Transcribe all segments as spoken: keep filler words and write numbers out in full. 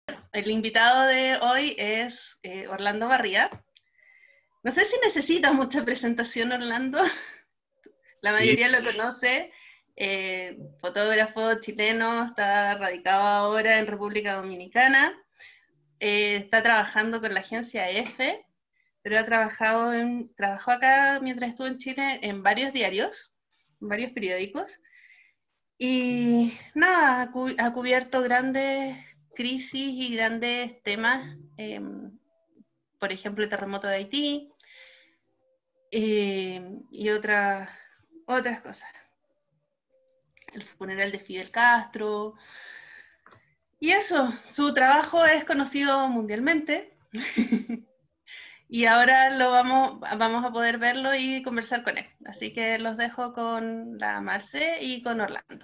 El invitado de hoy es eh, Orlando Barría. No sé si necesita mucha presentación, Orlando. La Sí, mayoría lo conoce. Eh, fotógrafo chileno, está radicado ahora en República Dominicana. Eh, está trabajando con la agencia EFE, pero ha trabajado en, trabajó acá mientras estuvo en Chile en varios diarios, en varios periódicos. Y nada, ha, cu ha cubierto grandes crisis y grandes temas, eh, por ejemplo, el terremoto de Haití eh, y otra, otras cosas. El funeral de Fidel Castro. Y eso, su trabajo es conocido mundialmente. Y ahora lo vamos, vamos a poder verlo y conversar con él. Así que los dejo con la Marce y con Orlando.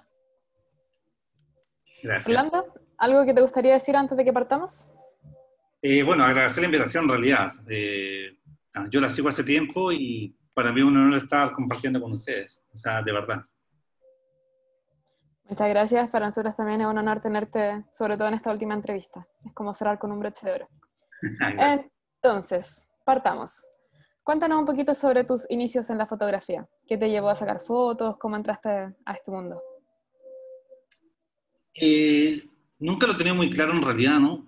gracias. Orlando, ¿algo que te gustaría decir antes de que partamos? Eh, bueno, agradecer la invitación en realidad. Eh, ah, yo la sigo hace tiempo y para mí es un honor estar compartiendo con ustedes, o sea, de verdad. Muchas gracias, para nosotros también es un honor tenerte, sobre todo en esta última entrevista. Es como cerrar con un broche de oro. Gracias. Entonces, partamos. Cuéntanos un poquito sobre tus inicios en la fotografía. ¿Qué te llevó a sacar fotos? ¿Cómo entraste a este mundo? Eh, nunca lo he tenido muy claro en realidad, ¿no?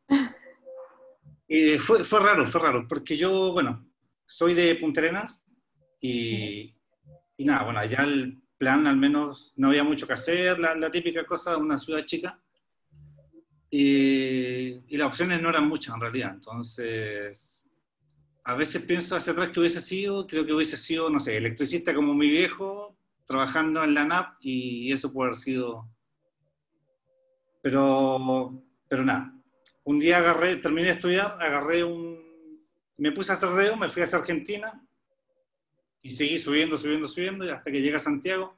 Eh, fue, fue raro, fue raro, porque yo, bueno, soy de Punta Arenas y, y nada, bueno, allá el plan al menos no había mucho que hacer, la, la típica cosa de una ciudad chica. Y, y las opciones no eran muchas en realidad, entonces a veces pienso hacia atrás que hubiese sido, creo que hubiese sido, no sé, electricista como mi viejo, trabajando en la N A P y eso puede haber sido, pero, pero nada, un día agarré, terminé de estudiar, agarré un, me puse a hacer dedo, me fui hacia Argentina y seguí subiendo, subiendo, subiendo hasta que llegué a Santiago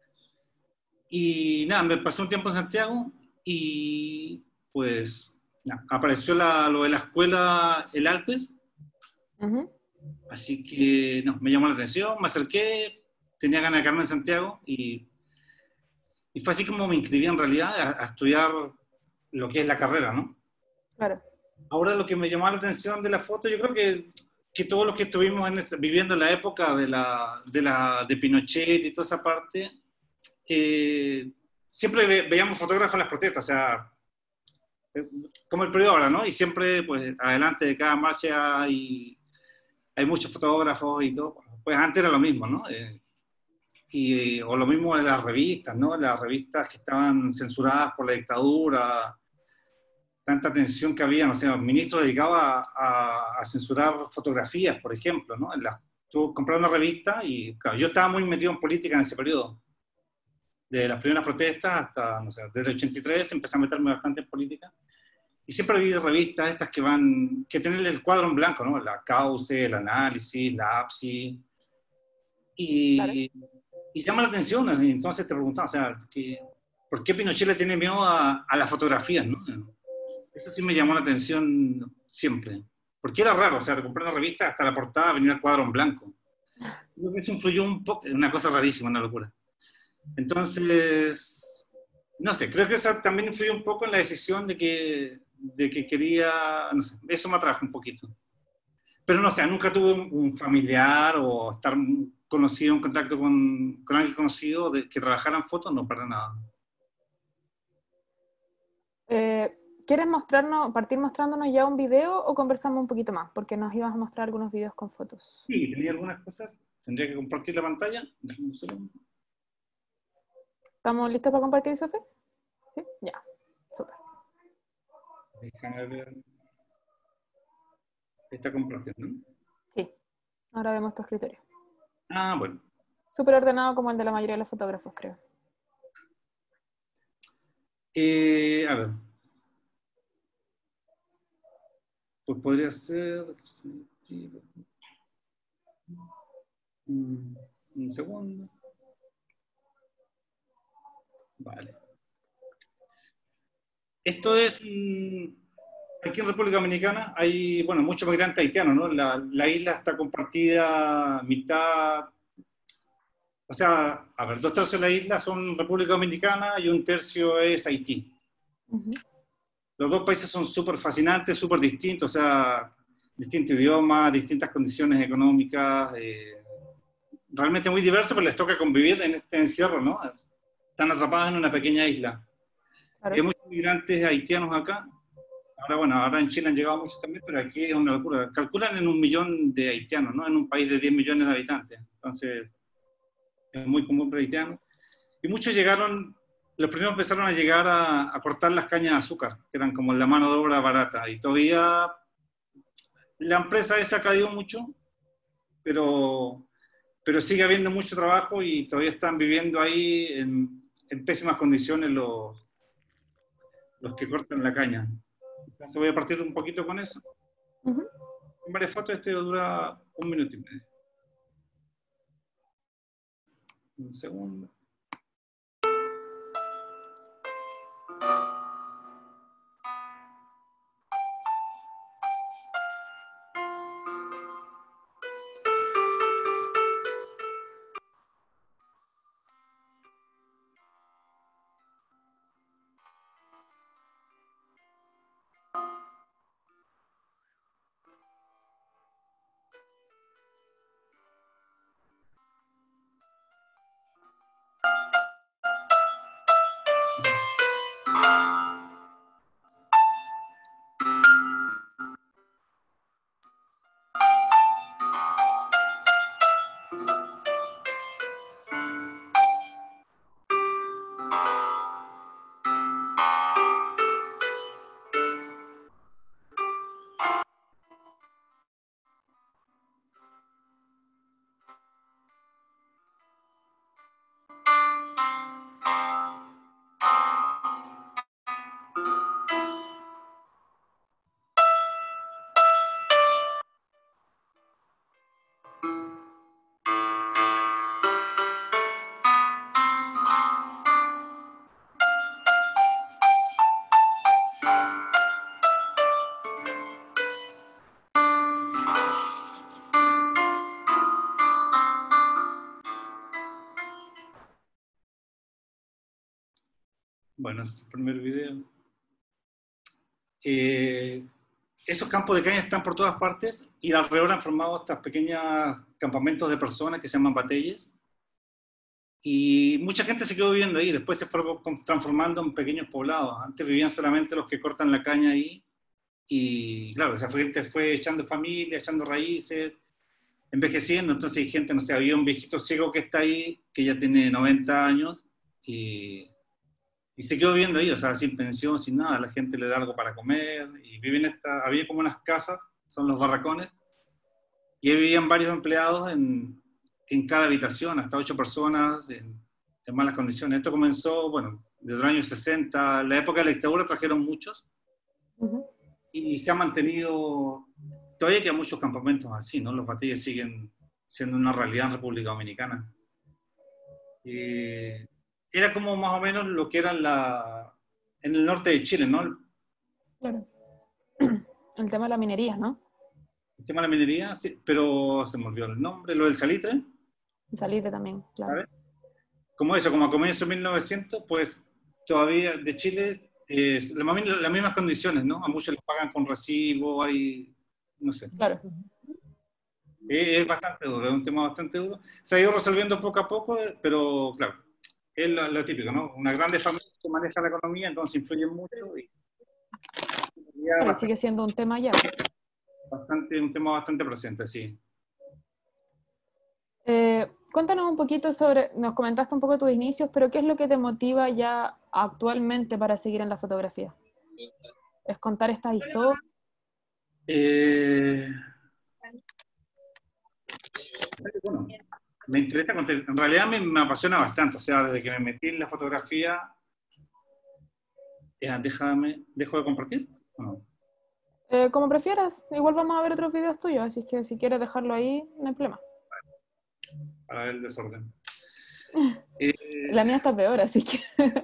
y nada, me pasé un tiempo en Santiago y pues nada, apareció la, lo de la escuela El Alpes. Uh-huh. Así que no, me llamó la atención, me acerqué, tenía ganas de quedarme en Santiago y, y fue así como me inscribí en realidad a, a estudiar lo que es la carrera, ¿no? Claro. Ahora lo que me llamó la atención de la foto, yo creo que, que todos los que estuvimos en ese, viviendo la época de, la, de, la, de Pinochet y toda esa parte, eh, siempre ve, veíamos fotógrafos en las protestas, o sea, como el periodo ahora, ¿no? Y siempre, pues, adelante de cada marcha hay, hay muchos fotógrafos y todo. Pues antes era lo mismo, ¿no? Eh, y, o lo mismo en las revistas, ¿no? Las revistas que estaban censuradas por la dictadura, tanta tensión que había, no sé, el ministro dedicaba a, a, a censurar fotografías, por ejemplo, ¿no? En la, tú compras una revista y, claro, yo estaba muy metido en política en ese periodo. De las primeras protestas hasta, no sé, desde el ochenta y tres empecé a meterme bastante en política. Y siempre vi revistas estas que van, que tienen el cuadro en blanco, ¿no? La Cauce, el Análisis, la A P S I. Claro. Y, y llama la atención, entonces te preguntaba, o sea, que, ¿por qué Pinochet le tiene miedo a, a las fotografías, no? Eso sí me llamó la atención siempre. Porque era raro, o sea, de comprar una revista hasta la portada venía el cuadro en blanco. Creo que eso influyó un poco, una cosa rarísima, una locura. Entonces, no sé, creo que eso también influyó un poco en la decisión de que, de que quería, no sé, eso me atrajo un poquito. Pero no sé, nunca tuve un, un familiar o estar conocido, en contacto con, con alguien conocido de, que trabajara en fotos, no, para nada. Eh, ¿Quieres mostrarnos, partir mostrándonos ya un video o conversamos un poquito más? Porque nos ibas a mostrar algunos videos con fotos. Sí, tenía algunas cosas. Tendría que compartir la pantalla. Déjame un segundo. ¿Estamos listos para compartir, Sofía? Sí, ya, súper. Déjame ver. Esta compartiendo, ¿no? Sí, ahora vemos tu escritorio. Ah, bueno. Súper ordenado como el de la mayoría de los fotógrafos, creo. Eh, a ver. Pues podría ser... Sí, sí. Un, un segundo. Vale. Esto es... Mm, aquí en República Dominicana hay, bueno, muchos migrantes haitianos, ¿no? La, la isla está compartida mitad... O sea, a ver, dos tercios de la isla son República Dominicana y un tercio es Haití. Uh-huh. los dos países son súper fascinantes, súper distintos, o sea, distintos idiomas, distintas condiciones económicas, eh, realmente muy diversos, pero les toca convivir en este encierro, ¿no? Están atrapados en una pequeña isla. Claro. Hay muchos migrantes haitianos acá. Ahora, bueno, ahora en Chile han llegado muchos también, pero aquí es una locura. Calculan en un millón de haitianos, ¿no? En un país de diez millones de habitantes. Entonces, es muy común para haitianos. Y muchos llegaron, los primeros empezaron a llegar a, a cortar las cañas de azúcar, que eran como la mano de obra barata. Y todavía la empresa esa ha caído mucho, pero, pero sigue habiendo mucho trabajo y todavía están viviendo ahí en, en pésimas condiciones los, los que cortan la caña. Entonces voy a partir un poquito con eso. Uh-huh. En varias fotos este dura un minuto y medio. Un segundo. Bueno, este es el primer video. Eh, esos campos de caña están por todas partes y alrededor han formado estos pequeños campamentos de personas que se llaman batalles. Y mucha gente se quedó viviendo ahí, después se fue transformando en pequeños poblados. Antes vivían solamente los que cortan la caña ahí. Y claro, esa gente fue echando familia, echando raíces, envejeciendo. Entonces hay gente, no sé, había un viejito ciego que está ahí, que ya tiene noventa años, y... Y se quedó viviendo ahí, o sea, sin pensión, sin nada. La gente le da algo para comer. Y viven esta, había como unas casas, son los barracones. Y ahí vivían varios empleados en, en cada habitación, hasta ocho personas, en, en malas condiciones. Esto comenzó, bueno, desde los años sesenta. En la época de la dictadura trajeron muchos. Uh-huh. Y se ha mantenido, todavía quedan muchos campamentos así, ¿no? Los batalles siguen siendo una realidad en República Dominicana. Y era como más o menos lo que era la, en el norte de Chile, ¿no? Claro. El tema de la minería, ¿no? El tema de la minería, sí, pero se me olvidó el nombre, lo del salitre. El salitre también, claro. ¿Sabes? Como eso, como a comienzos de mil novecientos, pues todavía de Chile, eh, las la mismas condiciones, ¿no? A muchos les pagan con recibo, hay, no sé. Claro. Es, es bastante duro, es un tema bastante duro. Se ha ido resolviendo poco a poco, pero claro. Es lo, lo típico, ¿no? Una grande familia que maneja la economía, entonces influye mucho. Y, Pero bastante, sigue siendo un tema ya. Bastante, un tema bastante presente, sí. Eh, cuéntanos un poquito sobre, nos comentaste un poco de tus inicios, pero ¿qué es lo que te motiva ya actualmente para seguir en la fotografía? ¿Es contar estas historias? Eh, bueno, me interesa, en realidad me, me apasiona bastante, o sea, desde que me metí en la fotografía, eh, déjame, ¿dejo de compartir o no? Eh, como prefieras, igual vamos a ver otros videos tuyos, así que si quieres dejarlo ahí, no hay problema. Para ver el desorden. eh, la mía está peor, así que...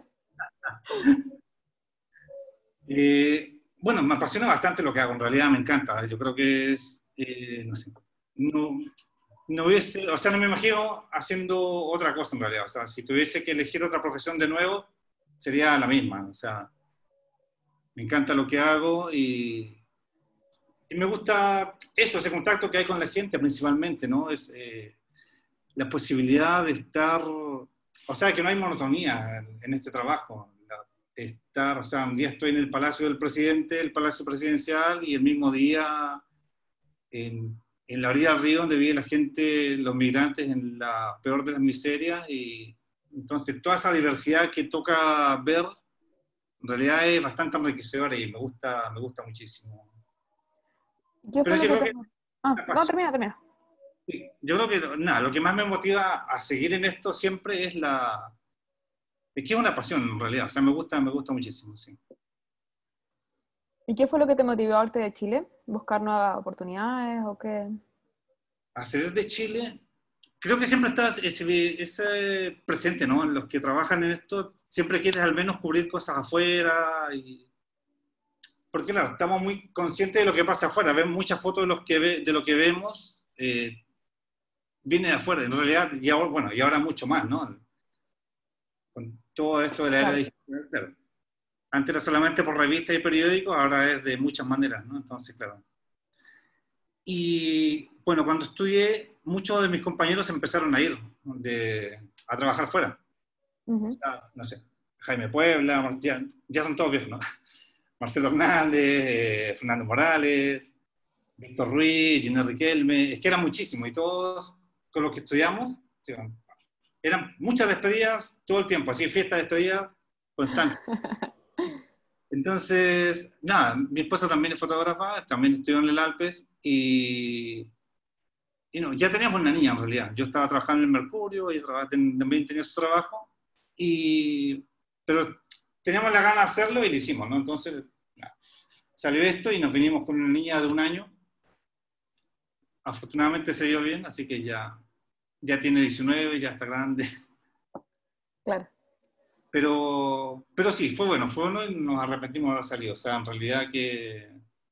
eh, bueno, me apasiona bastante lo que hago, en realidad me encanta, yo creo que es, eh, no sé, no... No hubiese, o sea, no me imagino haciendo otra cosa en realidad. O sea, si tuviese que elegir otra profesión de nuevo, sería la misma. O sea, me encanta lo que hago y, y me gusta eso, ese contacto que hay con la gente principalmente, ¿no? Es eh, la posibilidad de estar, o sea, que no hay monotonía en, en este trabajo. La- estar, o sea, un día estoy en el Palacio del Presidente, el Palacio Presidencial, y el mismo día en, en la orilla del río donde vive la gente, los migrantes en la peor de las miserias, y entonces toda esa diversidad que toca ver, en realidad es bastante enriquecedora y me gusta, me gusta muchísimo. ¿Y qué Pero fue yo lo que creo te... que Ah, la no, pasión, termina, termina. sí, yo creo que nada, lo que más me motiva a seguir en esto siempre es la, es que es una pasión en realidad, o sea, me gusta, me gusta muchísimo, sí. ¿Y qué fue lo que te motivó a irte de Chile? ¿Buscar nuevas oportunidades o qué? A salir de Chile, creo que siempre está ese, ese presente, ¿no? Los que trabajan en esto, siempre quieres al menos cubrir cosas afuera, y, porque claro, estamos muy conscientes de lo que pasa afuera, ven muchas fotos de, los que ve, de lo que vemos, eh, viene de afuera, en realidad, y ahora, bueno, y ahora mucho más, ¿no? Con todo esto de la era Claro. digital, claro. Antes era solamente por revistas y periódicos, ahora es de muchas maneras, ¿no? Entonces, claro. Y bueno, cuando estudié, muchos de mis compañeros empezaron a ir de, a trabajar fuera. O Ujú. sea, no sé, Jaime Puebla, ya, ya son todos viejos, ¿no? Marcelo Hernández, eh, Fernando Morales, Víctor Ruiz, Gino Riquelme, es que eran muchísimos y todos con los que estudiamos, sí, eran muchas despedidas todo el tiempo, así fiestas, despedidas, constantes. Entonces, nada, mi esposa también es fotógrafa, también estudió en el Alpes y, y no, ya teníamos una niña en realidad. Yo estaba trabajando en el Mercurio, ella trabajaba- ten- también tenía su trabajo, y, pero teníamos la gana de hacerlo y lo hicimos, ¿no? Entonces, nada, salió esto y nos vinimos con una niña de un año. Afortunadamente se dio bien, así que ya, ya tiene diecinueve, ya está grande. Claro. Pero, pero sí, fue bueno, fue bueno y nos arrepentimos de haber salido. O sea, en realidad que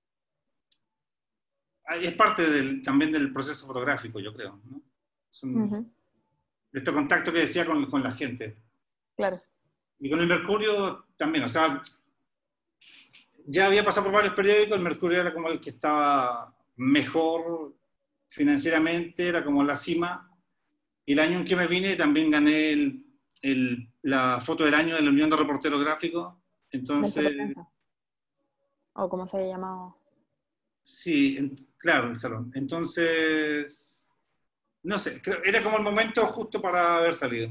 es parte del, también del proceso fotográfico, yo creo, ¿no? Son, Ujú. de este contacto que decía con, con la gente. Claro. Y con el Mercurio también, o sea, ya había pasado por varios periódicos, el Mercurio era como el que estaba mejor financieramente, era como la cima. Y el año en que me vine también gané el, el, la foto del año de la Unión de Reporteros Gráficos. Del Entonces, Fotoprensa. O como se haya llamado. sí, en- claro, el salón. Entonces, no sé, creo- era como el momento justo para haber salido.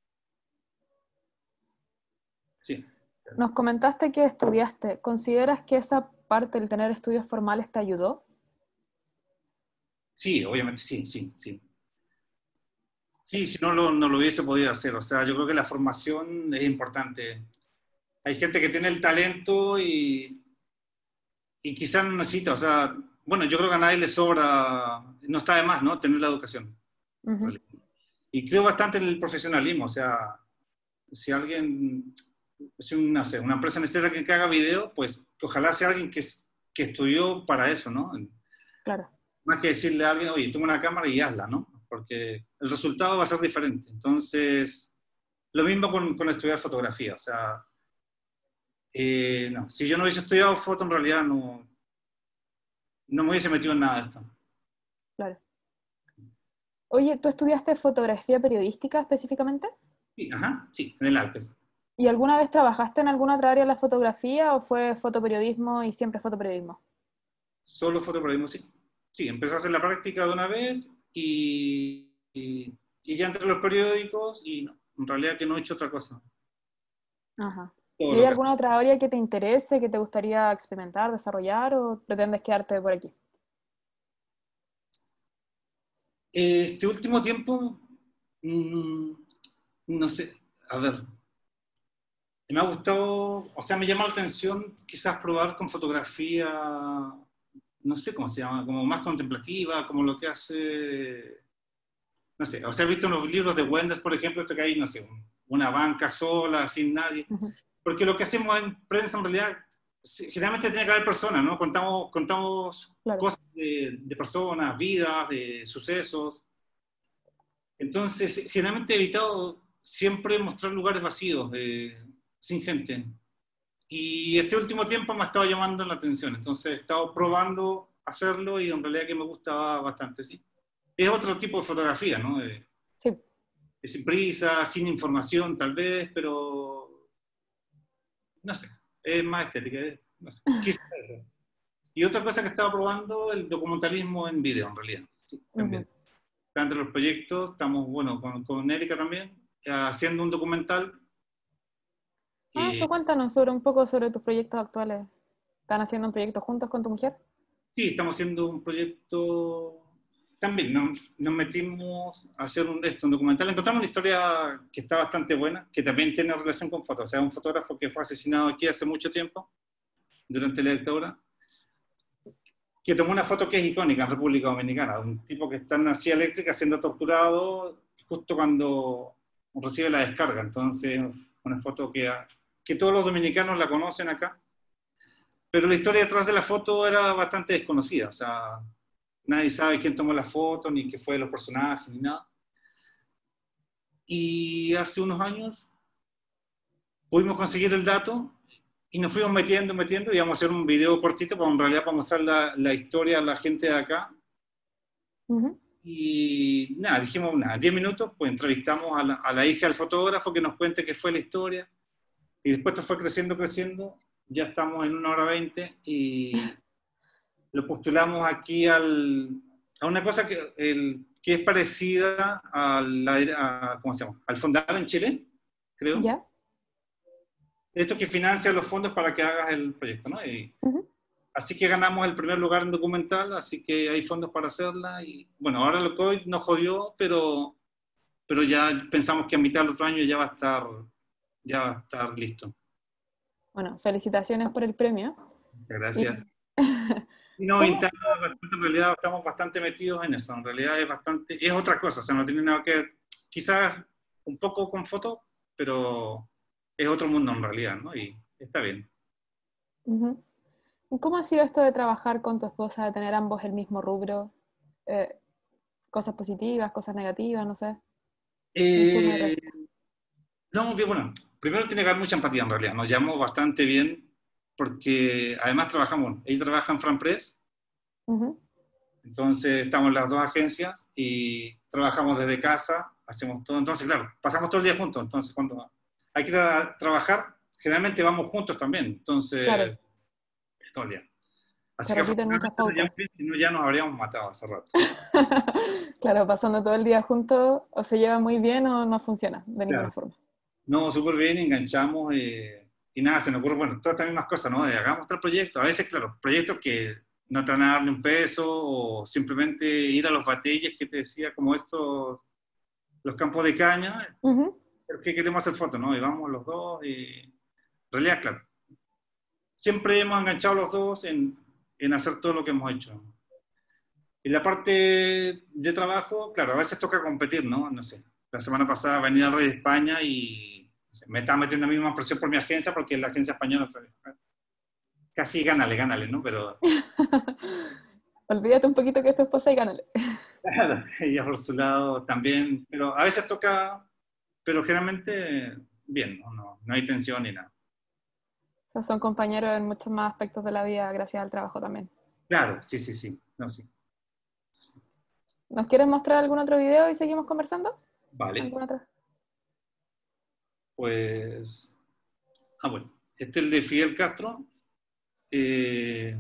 Sí, Nos comentaste que estudiaste. ¿Consideras que esa parte, el tener estudios formales, te ayudó? sí, obviamente sí, sí, sí. Sí, si no lo, no lo hubiese podido hacer. O sea, yo creo que la formación es importante. Hay gente que tiene el talento y, y quizás no necesita. O sea, bueno, yo creo que a nadie le sobra, no está de más, ¿no? Tener la educación. Ujú. Y creo bastante en el profesionalismo. O sea, si alguien, si una, no sé, una empresa necesita que, que haga video, pues que ojalá sea alguien que, es- que estudió para eso, ¿no? Claro. Más que decirle a alguien, oye, toma una cámara y hazla, ¿no? Porque el resultado va a ser diferente. Entonces, lo mismo con, con estudiar fotografía. O sea, eh, no, si yo no hubiese estudiado foto, en realidad no, no me hubiese metido en nada de esto. Claro. Oye, ¿tú estudiaste fotografía periodística específicamente? Sí, ajá, sí, en el Alpes. ¿Y alguna vez trabajaste en alguna otra área de la fotografía o fue fotoperiodismo y siempre fotoperiodismo? Solo fotoperiodismo, sí. Sí, empecé a hacer la práctica de una vez y, y, y ya entré en los periódicos y no, en realidad que no he hecho otra cosa. Ajá. Todo ¿Y hay lo que alguna otra área que te interese, que te gustaría experimentar, desarrollar o pretendes quedarte por aquí? Este último tiempo, mmm, no sé, a ver, me ha gustado, o sea, me llama la atención quizás probar con fotografía, no sé cómo se llama, como más contemplativa, como lo que hace, no sé, o sea, he visto unos libros de Wenders, por ejemplo, esto que hay, no sé, un- una banca sola, sin nadie, Ujú. porque lo que hacemos en prensa en realidad, sí, generalmente tiene que haber personas, ¿no? Contamos, contamos Claro. cosas de, de personas, vidas, de sucesos. Entonces, generalmente he evitado siempre mostrar lugares vacíos, eh, sin gente. Y este último tiempo me ha estado llamando la atención, entonces he estado probando hacerlo y en realidad que me gustaba bastante, sí. Es otro tipo de fotografía, ¿no? Eh, Sí. es sin prisa, sin información tal vez, pero no sé, es más estética, es- no sé, quizás eso. Y otra cosa que estaba probando, el documentalismo en video, en realidad. Sí, también. Ujú. Está entre los proyectos, estamos, bueno, con, con Erika también, eh, haciendo un documental. Ah, Eh, eso cuéntanos sobre un poco sobre tus proyectos actuales. ¿Están haciendo un proyecto juntos con tu mujer? sí, estamos haciendo un proyecto. También nos, nos metimos a hacer un, esto, un documental. Encontramos una historia que está bastante buena, que también tiene relación con fotos. O sea, un fotógrafo que fue asesinado aquí hace mucho tiempo, durante la dictadura, que tomó una foto que es icónica en República Dominicana, un tipo que está en una silla eléctrica siendo torturado justo cuando recibe la descarga. Entonces, una foto que, que todos los dominicanos la conocen acá, pero la historia detrás de la foto era bastante desconocida. O sea, nadie sabe quién tomó la foto, ni qué fue de los personajes, ni nada. Y hace unos años pudimos conseguir el dato y nos fuimos metiendo, metiendo, y íbamos a hacer un video cortito para en realidad para mostrar la, la historia a la gente de acá. Ujú. Y nada, dijimos, nada, diez minutos, pues entrevistamos a la, a la hija del fotógrafo que nos cuente qué fue la historia. Y después esto fue creciendo, creciendo. Ya estamos en una hora veinte y lo postulamos aquí al, a una cosa que, el, que es parecida a la, a, ¿cómo se llama? Al Fondar en Chile, creo. ¿Ya? Esto que financia los fondos para que hagas el proyecto, ¿no? Y, Ujú. así que ganamos el primer lugar en documental, así que hay fondos para hacerla. Y bueno, ahora el COVID nos jodió, pero, pero ya pensamos que a mitad del otro año ya va a estar, ya va a estar listo. Bueno, felicitaciones por el premio. Muchas ¿Y gracias. Y no, cómo ha interna, sido? bastante, en realidad estamos bastante metidos en eso. En realidad es bastante, es otra cosa, o sea, no tiene nada que ver, quizás un poco con foto, pero es otro mundo en realidad, ¿no? Y está bien. Ujú. ¿Y cómo ha sido esto de trabajar con tu esposa, de tener ambos el mismo rubro? Eh, cosas positivas, cosas negativas, no sé. Un sumo de Eh, eso. no, bien, bueno, primero tiene que haber mucha empatía en realidad. Nos llevamos bastante bien porque además trabajamos, ella trabaja en Franpress, Ujú. entonces estamos en las dos agencias y trabajamos desde casa, hacemos todo. Entonces, claro, pasamos todo el día juntos. Entonces, cuando hay que ir a trabajar, generalmente vamos juntos también. Claro, Entonces, todo el día. se Así que repiten muchas afortunadamente nos pautas. llevamos bien, si no ya nos habríamos matado hace rato. Claro, pasando todo el día juntos, o se lleva muy bien o no funciona de ninguna Claro. forma. No, súper bien, enganchamos eh, y nada, se nos ocurre, bueno, todas estas mismas cosas, ¿no? De hagamos tal proyecto. A veces, claro, proyectos que no te van a dar ni un peso o simplemente ir a los batalles que te decía, como estos, los campos de caña, Ujú. porque queremos hacer fotos, ¿no? Y vamos los dos y en realidad, claro, siempre hemos enganchado los dos en, en hacer todo lo que hemos hecho. En la parte de trabajo, claro, a veces toca competir, ¿no? No sé, la semana pasada venía al Rey de España y no sé, me estaba metiendo a mí más presión por mi agencia porque la agencia española, ¿sabes? Casi gánale, gánale, ¿no? Pero Olvídate un poquito que es tu esposa y gánale. claro, ella por su lado también, pero a veces toca, pero generalmente bien, ¿no? No, no hay tensión ni nada. O sea, son compañeros en muchos más aspectos de la vida gracias al trabajo también. Claro, sí, sí, sí, no, sí. ¿Nos quieres mostrar algún otro video y seguimos conversando? Vale, ¿Algún otro? pues, ah, bueno, este es el de Fidel Castro. Eh,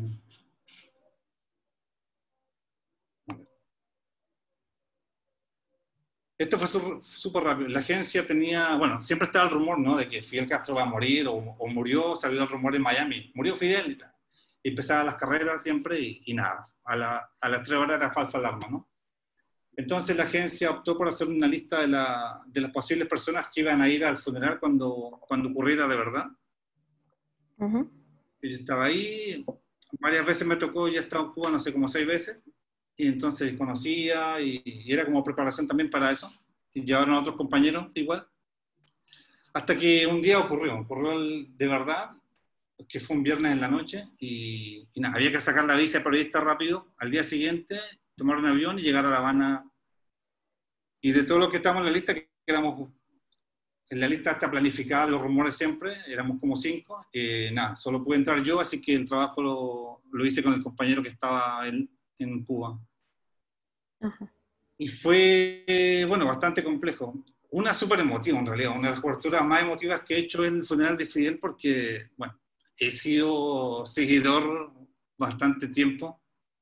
Esto fue súper rápido. La agencia tenía, bueno, siempre estaba el rumor, ¿no? De que Fidel Castro va a morir o, o murió, salió el rumor en Miami. Murió Fidel. Y empezaban las carreras siempre y, y nada. A, la, a las tres horas era falsa alarma, ¿no? Entonces la agencia optó por hacer una lista de, la, de las posibles personas que iban a ir al funeral cuando, cuando ocurriera de verdad. Uh-huh. Y yo estaba ahí, varias veces me tocó, ya he estado en Cuba, no sé, como seis veces. Y entonces conocía y, y era como preparación también para eso. Y llevaron a otros compañeros igual. Hasta que un día ocurrió, ocurrió el, de verdad, que fue un viernes en la noche y, y nada, había que sacar la visa de periodista rápido. Al día siguiente, tomar un avión y llegar a La Habana. Y de todos los que estamos en la lista, que éramos en la lista está planificada de los rumores siempre, éramos como cinco, eh, nada, solo pude entrar yo, así que el trabajo lo, lo hice con el compañero que estaba en, en Cuba. Ajá. Y fue, bueno, bastante complejo. Una súper emotiva, en realidad, una de las coberturas más emotivas que he hecho en el funeral de Fidel, porque, bueno, he sido seguidor bastante tiempo.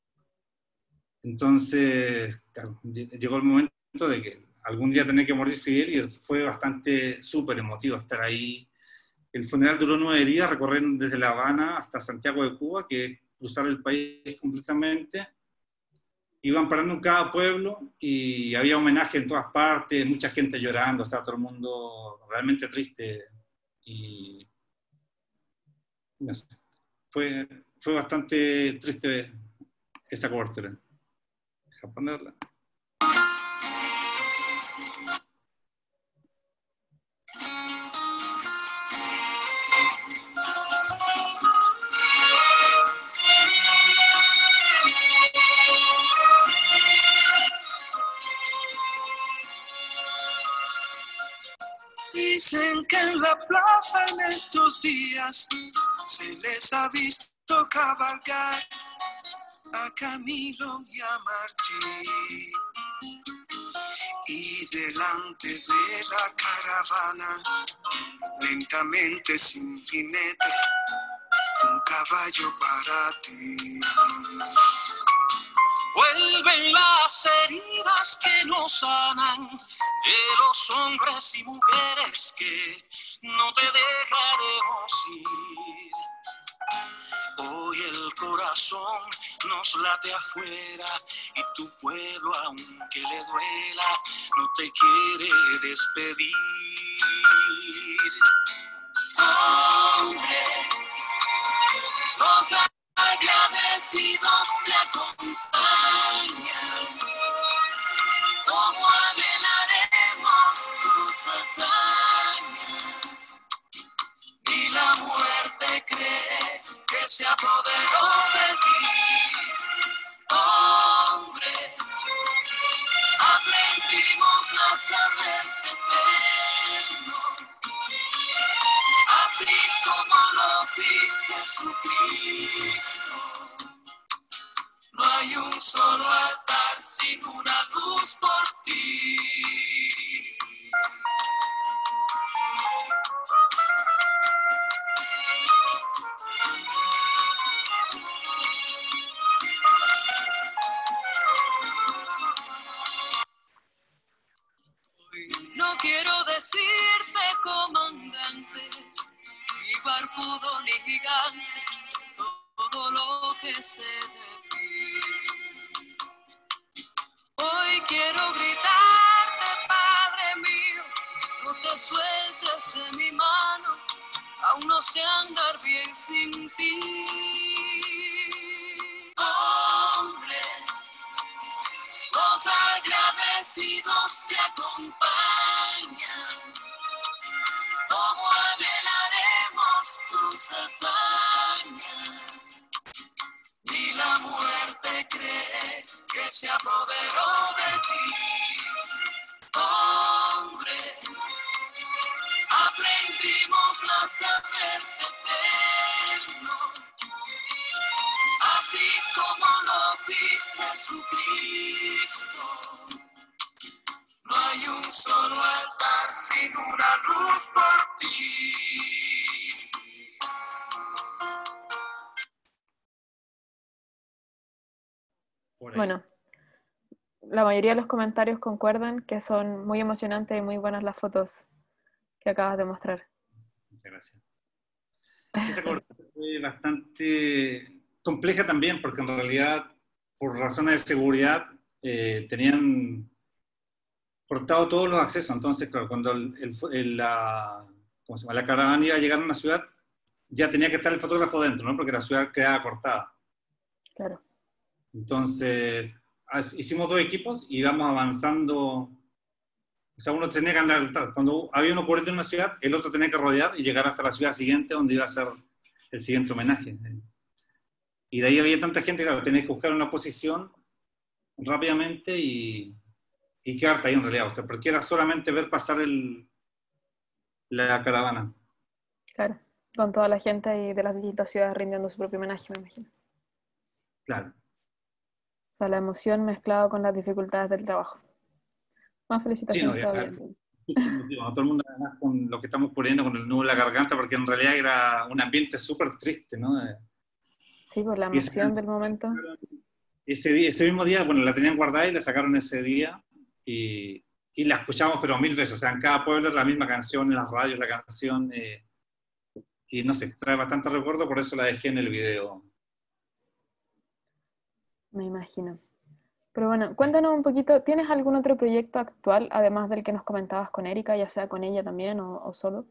Entonces, claro, llegó el momento de que algún día tenía que morir Fidel y fue bastante súper emotivo estar ahí. El funeral duró nueve días, recorriendo desde La Habana hasta Santiago de Cuba, que es cruzar el país completamente. Iban parando en cada pueblo y había homenaje en todas partes, mucha gente llorando, estaba todo el mundo realmente triste. Y no sé, fue, fue bastante triste esa cobertura. Deja ponerla. Dicen que en la plaza en estos días se les ha visto cabalgar a Camilo y a Martí. Y delante de la caravana, lentamente sin jinete, un caballo para ti. Vuelven las heridas que no sanan de los hombres y mujeres que no te dejaremos ir. Hoy el corazón nos late afuera y tu pueblo, aunque le duela, no te quiere despedir. Hombre, los agradecidos te acompañan. ¿Cómo anhelaremos tus hazañas? Ni la muerte cree que se apoderó de ti. Hombre, aprendimos a saberte eterno, así como lo vi Jesucristo. No hay un solo altar sin una luz por ti. No quiero decirte, comandante, ni barbudo ni gigante, todo lo que sé de ti. Hoy quiero gritarte, Padre mío, no te sueltes de mi mano, aún no sé andar bien sin ti. Hombre, los agradecidos te acompañan. ¿Cómo anhelaremos tus hazañas? Ni la muerte cree que se apoderó de ti. Hombre, aprendimos a saberte eterno, así como lo vi Jesucristo. No hay un solo altar sin una luz por ti. Bueno, la mayoría de los comentarios concuerdan que son muy emocionantes y muy buenas las fotos que acabas de mostrar. Muchas gracias. Esa cobertura fue bastante compleja también, porque en realidad, por razones de seguridad, eh, tenían cortado todos los accesos. Entonces, claro, cuando el, el, el, la, ¿cómo se llama? la caravana iba a llegar a una ciudad, ya tenía que estar el fotógrafo dentro, ¿no? Porque la ciudad quedaba cortada. Claro. Entonces, hicimos dos equipos y íbamos avanzando. O sea, uno tenía que andar, cuando había un ocurrente en una ciudad, el otro tenía que rodear y llegar hasta la ciudad siguiente, donde iba a ser el siguiente homenaje. Y de ahí había tanta gente, claro, tenías que buscar una posición rápidamente y, y quedarte ahí en realidad. O sea, porque era solamente ver pasar el, la caravana. Claro, con toda la gente y de las distintas ciudades rindiendo su propio homenaje, me imagino. Claro. O sea, la emoción mezclada con las dificultades del trabajo. Más Sí, no, felicitaciones ya, todavía. súper emotivo, ¿no? Todo el mundo además con lo que estamos poniendo con el nudo en la garganta, porque en realidad era un ambiente súper triste, ¿no? Sí, por la Y esa emoción del canción la momento. sacaron ese, día, ese mismo día, bueno, la tenían guardada y la sacaron ese día y, y la escuchamos pero mil veces, o sea, en cada pueblo la misma canción, en las radios la canción, eh, y no sé, trae bastante recuerdo, por eso la dejé en el video. Me imagino. Pero bueno, cuéntanos un poquito, ¿tienes algún otro proyecto actual, además del que nos comentabas con Erika, ya sea con ella también o, o solo?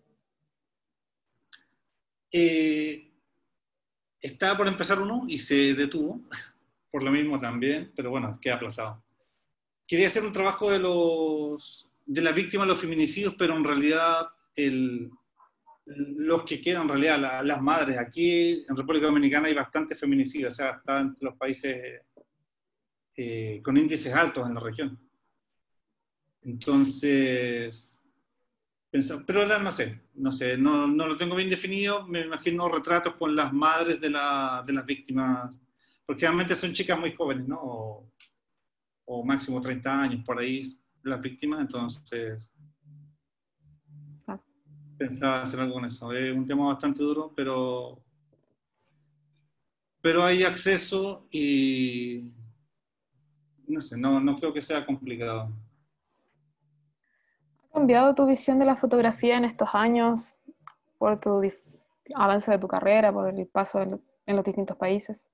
Eh, estaba por empezar uno y se detuvo, por lo mismo también, pero bueno, queda aplazado. Quería hacer un trabajo de los de las víctimas de los feminicidios, pero en realidad el, los que quedan, en realidad, la, las madres. Aquí en República Dominicana hay bastantes feminicidios, o sea, están entre los países eh, con índices altos en la región. Entonces, pensaba, pero ahora no sé, no sé, no, no lo tengo bien definido, me imagino retratos con las madres de, la, de las víctimas, porque generalmente son chicas muy jóvenes, ¿no? O, o máximo treinta años, por ahí, las víctimas, entonces Ah, pensaba hacer algo con eso. Es un tema bastante duro, pero, pero hay acceso y no sé, no, no creo que sea complicado. ¿ha cambiado tu visión de la fotografía en estos años por tu dif- avance de tu carrera, por el paso en, en los distintos países?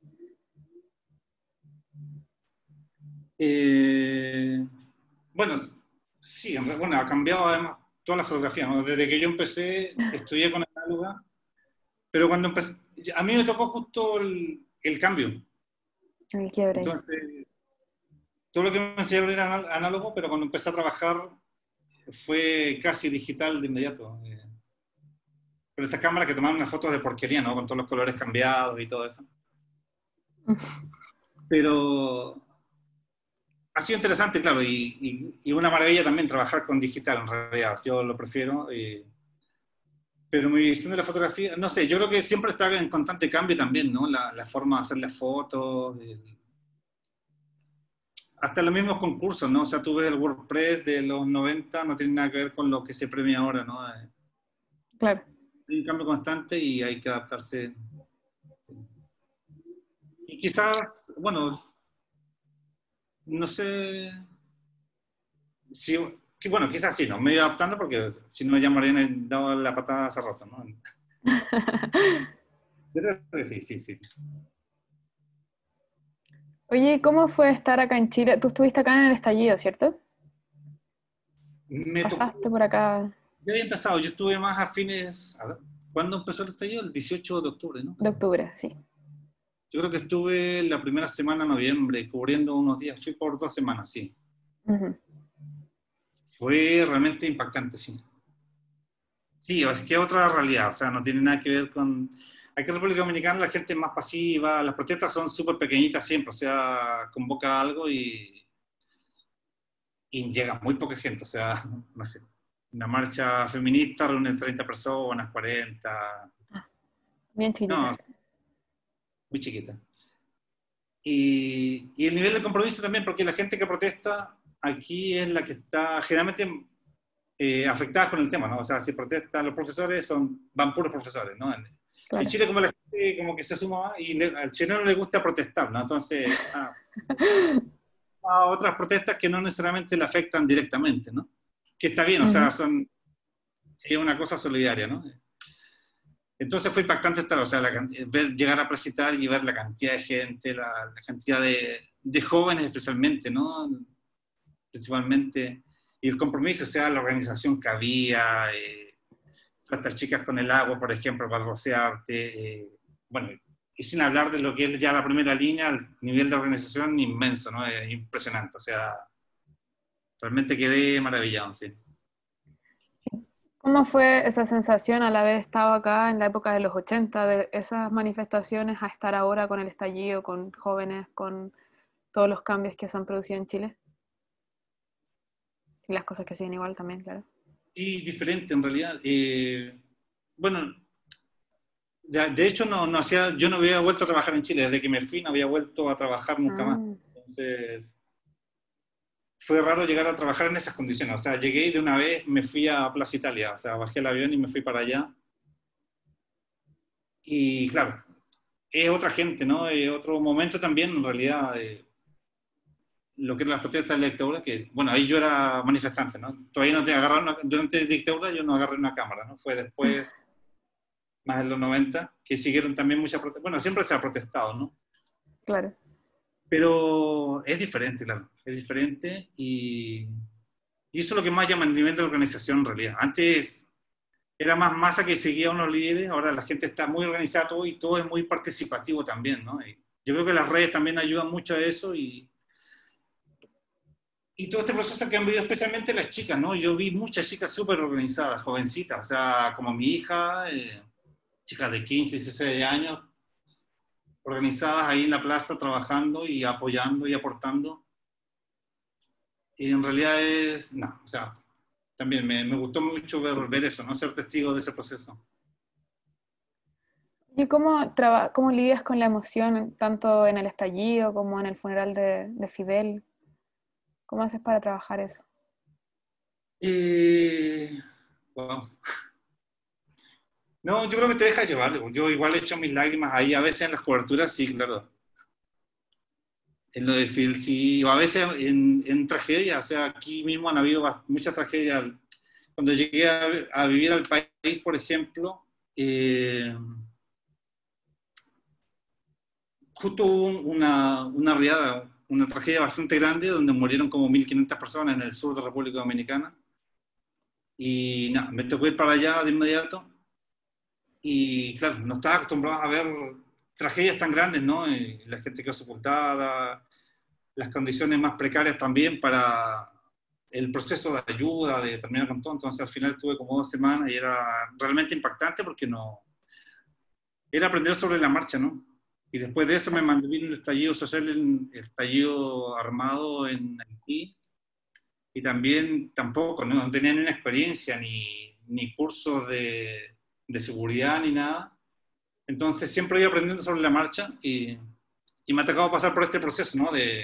Eh, bueno, sí, en re- bueno, ha cambiado además toda la fotografía, ¿no? Desde que yo empecé, estudié con análoga, pero cuando empecé, a mí me tocó justo el, el cambio. El quiebre ahí. Entonces, todo lo que me enseñaron era anal- análogo, pero cuando empecé a trabajar fue casi digital de inmediato. Eh, Pero estas cámaras que tomaban unas fotos de porquería, ¿no? Con todos los colores cambiados y todo eso. Pero ha sido interesante, claro, y, y, y una maravilla también trabajar con digital, en realidad. Yo lo prefiero. Y, pero mi visión de la fotografía, no sé, yo creo que siempre está en constante cambio también, ¿no? La, la forma de hacer las fotos, el, hasta los mismos concursos, ¿no? O sea, tú ves el WordPress de los noventa, no tiene nada que ver con lo que se premia ahora, ¿no? Eh, Claro. Hay un cambio constante y hay que adaptarse. Y quizás, bueno, no sé, si, que, bueno, quizás sí, ¿no? Me iba adaptando porque si no ya me habrían dado la patada hace rato, ¿no? Yo creo que sí, sí, sí. Oye, ¿cómo fue estar acá en Chile? Tú estuviste acá en el estallido, ¿cierto? Me tocó, Pasaste por acá ya había empezado, yo estuve más a fines, a ver, ¿cuándo empezó el estallido? El dieciocho de octubre, ¿no? de octubre, sí. Yo creo que estuve la primera semana de noviembre, cubriendo unos días, fui por dos semanas, sí. Uh-huh. Fue realmente impactante, sí. Sí, es que es otra realidad, o sea, no tiene nada que ver con... Aquí en República Dominicana la gente es más pasiva, las protestas son súper pequeñitas siempre, o sea, convoca algo y, y llega muy poca gente, o sea, no sé, una marcha feminista reúne treinta personas, cuarenta, Bien no, chiquititas. muy chiquita. Y, y el nivel de compromiso también, porque la gente que protesta aquí es la que está generalmente eh, afectada con el tema, ¿no? O sea, si protestan los profesores, son, van puros profesores, ¿no? En, en Claro. Chile como la gente como que se suma más y le, al chileno le gusta protestar, ¿no? Entonces, ah, a otras protestas que no necesariamente le afectan directamente, ¿no? Que está bien, o sea, Uh-huh. son, es una cosa solidaria, ¿no? Entonces fue impactante estar, o sea, la, ver, llegar a presentar y ver la cantidad de gente, la, la cantidad de, de jóvenes especialmente, ¿no? Principalmente, y el compromiso, o sea, la organización que había, eh, estas chicas con el agua, por ejemplo, para rociarte, eh, bueno, y sin hablar de lo que es ya la primera línea, el nivel de organización inmenso, ¿no? Es impresionante, o sea, realmente quedé maravillado, sí. ¿Cómo fue esa sensación al haber estado acá en la época de los ochenta, de esas manifestaciones, a estar ahora con el estallido, con jóvenes, con todos los cambios que se han producido en Chile? Y las cosas que siguen igual también, claro. Sí, diferente en realidad. Eh, bueno, de, de hecho no, no hacía, yo no había vuelto a trabajar en Chile. Desde que me fui no había vuelto a trabajar nunca más. Ah, Entonces fue raro llegar a trabajar en esas condiciones. O sea, llegué y de una vez me fui a Plaza Italia. O sea, bajé el avión y me fui para allá. Y claro, es otra gente, ¿no? Es otro momento también, en realidad, de lo que eran las protestas de la dictadura, que, bueno, ahí yo era manifestante, ¿no? Todavía no te agarraron, una- durante la dictadura yo no agarré una cámara, ¿no? Fue después, más en los noventa, que siguieron también muchas protestas. Bueno, siempre se ha protestado, ¿no? claro. Pero es diferente, claro, es diferente y, y eso es lo que más llama a nivel de organización en realidad. Antes era más masa que seguía a unos líderes, ahora la gente está muy organizada todo y todo es muy participativo también, ¿no? Y yo creo que las redes también ayudan mucho a eso y, y todo este proceso que han vivido especialmente las chicas, ¿no? Yo vi muchas chicas súper organizadas, jovencitas, o sea, como mi hija, eh, chicas de quince, dieciséis años, organizadas ahí en la plaza trabajando y apoyando y aportando. Y en realidad es, no, o sea, también me, me gustó mucho ver, ver eso, ¿no? Ser testigo de ese proceso. ¿Y cómo, traba- cómo lidias con la emoción, tanto en el estallido como en el funeral de, de Fidel? ¿Cómo haces para trabajar eso? Eh, wow. No, yo creo que te deja llevar. Yo igual he hecho mis lágrimas ahí, a veces en las coberturas, sí, claro. En lo de Phil, sí, o a veces en, en tragedia, o sea, aquí mismo han habido bast- muchas tragedias. Cuando llegué a, a vivir al país, por ejemplo, eh, justo hubo un- una, una riada, una tragedia bastante grande donde murieron como mil quinientas personas en el sur de República Dominicana. Y nada, me tocó ir para allá de inmediato. Y claro, no estaba acostumbrado a ver tragedias tan grandes, ¿no? Y la gente quedó sepultada, las condiciones más precarias también para el proceso de ayuda, de terminar con todo. Entonces al final tuve como dos semanas y era realmente impactante porque no, era aprender sobre la marcha, ¿no? Y después de eso me mandé vino el estallido social, el estallido armado en Haití, y también tampoco, no, no tenía ni una experiencia, ni, ni cursos de, de seguridad, ni nada. Entonces siempre iba aprendiendo sobre la marcha y, y me ha tocado pasar por este proceso, ¿no? De,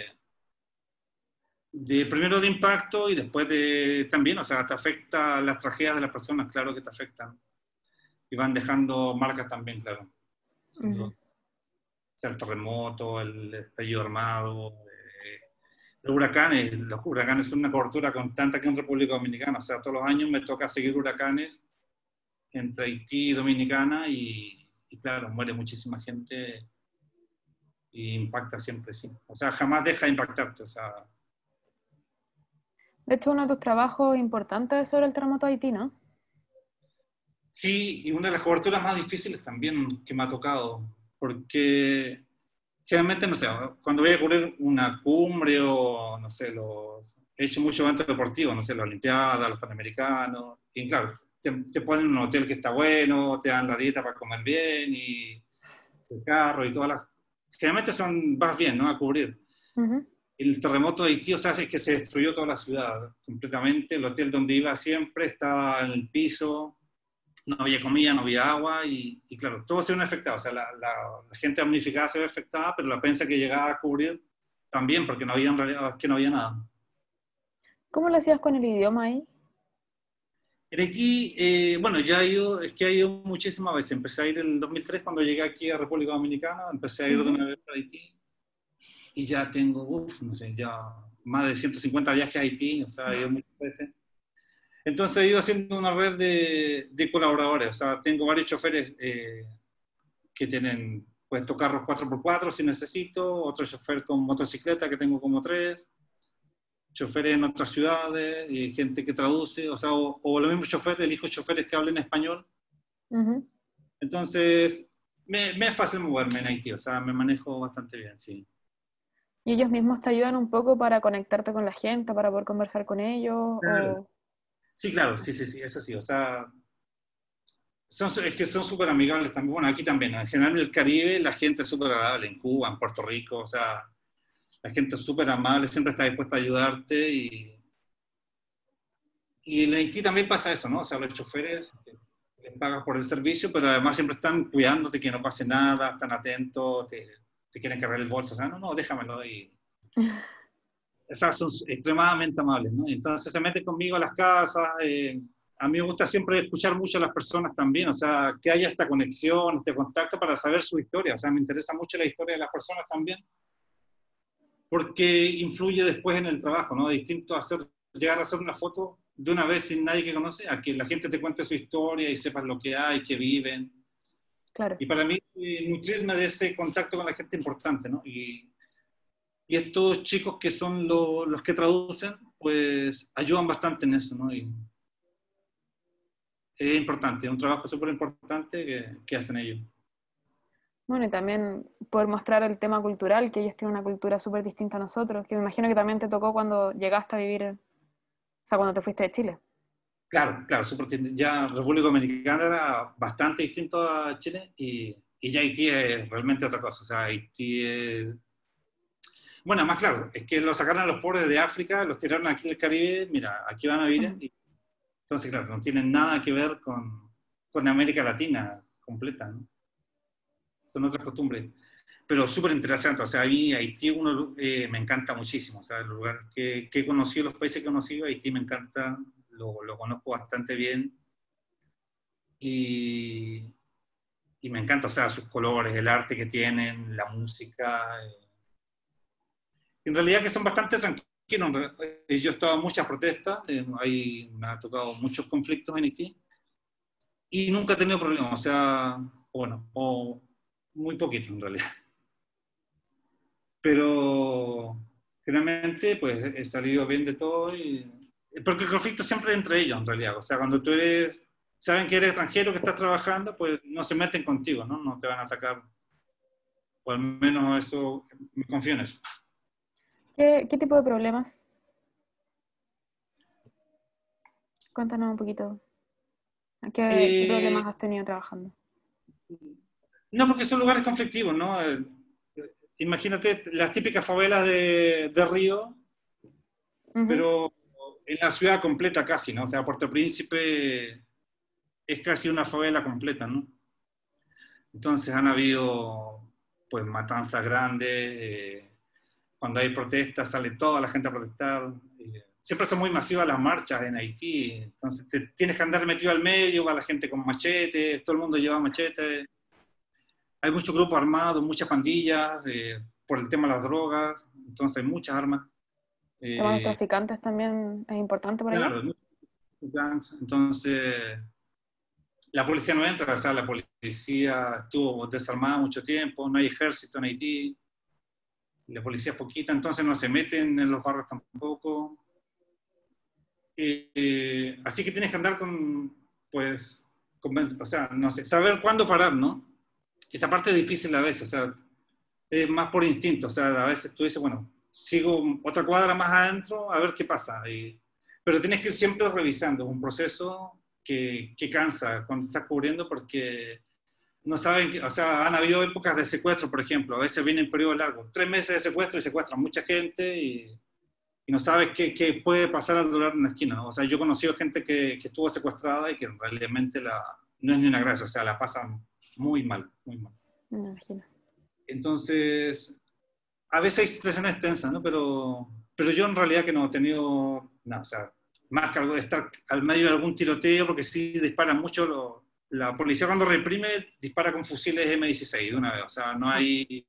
de primero de impacto y después de también, o sea, te afecta las tragedias de las personas, claro que te afectan. Y van dejando marcas también, claro. Sin duda. Ujú. O sea, el terremoto, el estallido armado, eh, los huracanes. Los huracanes son una cobertura constante aquí en República Dominicana. O sea, todos los años me toca seguir huracanes entre Haití y Dominicana y, y claro, muere muchísima gente y impacta siempre, sí. O sea, jamás deja de impactarte, o sea. De hecho, uno de tus trabajos importantes es sobre el terremoto de Haití, ¿no? Sí, y una de las coberturas más difíciles también que me ha tocado, porque generalmente, no sé, cuando voy a cubrir una cumbre o, no sé, los, he hecho muchos eventos deportivos, no sé, las Olimpiadas, los Panamericanos, y claro, te, te ponen un hotel que está bueno, te dan la dieta para comer bien, y el carro y todas las. Generalmente son, vas bien, ¿no? A cubrir. Ujú. El terremoto de Haití, o sea, es que se destruyó toda la ciudad completamente. El hotel donde iba siempre estaba en el piso, no había comida, no había agua y, y claro, todo se vio afectado. O sea, la, la, la gente damnificada se ve afectada, pero la prensa que llegaba a cubrir también, porque no había en realidad, que no había nada. ¿Cómo lo hacías con el idioma ahí? En Haití, eh, bueno, ya he ido, es que he ido muchísimas veces. Empecé a ir en el dos mil tres cuando llegué aquí a República Dominicana, empecé a ir de Ujú. una vez a Haití y ya tengo, uff, no sé, ya más de ciento cincuenta viajes a Haití, o sea, he ido muchas veces. Entonces he ido haciendo una red de, de colaboradores, o sea, tengo varios choferes eh, que tienen puesto carros cuatro por cuatro si necesito, otro chofer con motocicleta que tengo como tres, choferes en otras ciudades, y gente que traduce, o sea, o, o los mismos choferes, elijo choferes que hablen español. Ujú. Entonces, me, me es fácil moverme en Haití, o sea, me manejo bastante bien, sí. ¿Y ellos mismos te ayudan un poco para conectarte con la gente, para poder conversar con ellos? Claro. O... Sí, claro, sí, sí, sí, eso sí, o sea, son, es que son súper amigables también, bueno, aquí también, ¿no? En general en el Caribe la gente es súper agradable, en Cuba, en Puerto Rico, o sea, la gente es súper amable, siempre está dispuesta a ayudarte y, y en Haití también pasa eso, ¿no? O sea, los choferes les pagas por el servicio, pero además siempre están cuidándote que no pase nada, están atentos, te, te quieren cargar el bolso, o sea, no, no, déjamelo. Y, o sea, son extremadamente amables, ¿no? Entonces se meten conmigo a las casas. Eh, a mí me gusta siempre escuchar mucho a las personas también, o sea, que haya esta conexión, este contacto para saber su historia. O sea, me interesa mucho la historia de las personas también, porque influye después en el trabajo, ¿no? Distinto a hacer, llegar a hacer una foto de una vez sin nadie que conoce, a que la gente te cuente su historia y sepas lo que hay, que viven. Claro. Y para mí, eh, nutrirme de ese contacto con la gente es importante, ¿no? Y, y estos chicos que son lo, los que traducen, pues ayudan bastante en eso, ¿no? Y es importante, es un trabajo súper importante que, que hacen ellos. Bueno, y también poder mostrar el tema cultural, que ellos tienen una cultura súper distinta a nosotros, que me imagino que también te tocó cuando llegaste a vivir, o sea, cuando te fuiste de Chile. Claro, claro, súper distinto. Ya República Dominicana era bastante distinto a Chile y, y ya Haití es realmente otra cosa. O sea, Haití es... Bueno, más claro, es que lo sacaron a los pobres de África, los tiraron aquí del Caribe, mira, aquí van a vivir. Y, entonces, claro, no tienen nada que ver con, con América Latina completa, ¿no? Son otras costumbres. Pero súper interesante, o sea, a mí Haití uno, eh, me encanta muchísimo. O sea, el lugar que, que he conocido, los países que he conocido, Haití me encanta, lo, lo conozco bastante bien. Y, y me encanta, o sea, sus colores, el arte que tienen, la música. Eh. En realidad que son bastante tranquilos. Eh, yo he estado en muchas protestas, eh, ahí me ha tocado muchos conflictos en Haití y nunca he tenido problemas, o sea, bueno, o muy poquito en realidad. Pero generalmente pues he salido bien de todo y, porque el conflicto siempre es entre ellos en realidad, o sea, cuando tú eres, saben que eres extranjero, que estás trabajando, pues no se meten contigo, ¿no? No te van a atacar, o al menos eso, me confío en eso. ¿Qué, qué tipo de problemas? Cuéntanos un poquito. ¿Qué, Eh, qué problemas has tenido trabajando? No, porque son lugares conflictivos, ¿no? Eh, imagínate las típicas favelas de, de Río, uh-huh. Pero en la ciudad completa casi, ¿no? O sea, Puerto Príncipe es casi una favela completa, ¿no? Entonces han habido, pues, matanzas grandes, eh, cuando hay protestas sale toda la gente a protestar. Eh, siempre son muy masivas las marchas en Haití, entonces te tienes que andar metido al medio, va la gente con machetes, todo el mundo lleva machetes. Hay muchos grupos armados, muchas pandillas, eh, por el tema de las drogas, entonces hay muchas armas. Eh, ¿Los traficantes también es importante por claro, allá? Entonces, la policía no entra, o sea, la policía estuvo desarmada mucho tiempo, no hay ejército en Haití, la policía es poquita, entonces no se meten en los barrios tampoco. Eh, eh, así que tienes que andar con, pues, con, o sea, no sé, saber cuándo parar, ¿no? Esa parte es difícil a veces, o sea, es más por instinto, o sea, a veces tú dices, bueno, sigo otra cuadra más adentro a ver qué pasa. Y, pero tienes que ir siempre revisando, es un proceso que, que cansa cuando estás cubriendo porque no saben, que, o sea, han habido épocas de secuestro, por ejemplo, a veces vienen periodos largos, tres meses de secuestro y secuestran mucha gente y, y no sabes qué, qué puede pasar al doblar una esquina, ¿no? O sea, yo he conocido gente que, que estuvo secuestrada y que realmente la, no es ni una gracia, o sea, la pasan muy mal, muy mal. Me imagino. Entonces, a veces hay situaciones tensas, ¿no? Pero, pero yo en realidad que no he tenido nada, o sea, más que algo de estar al medio de algún tiroteo, porque sí disparan mucho, lo, la policía cuando reprime dispara con fusiles eme dieciséis de una vez, o sea, no hay...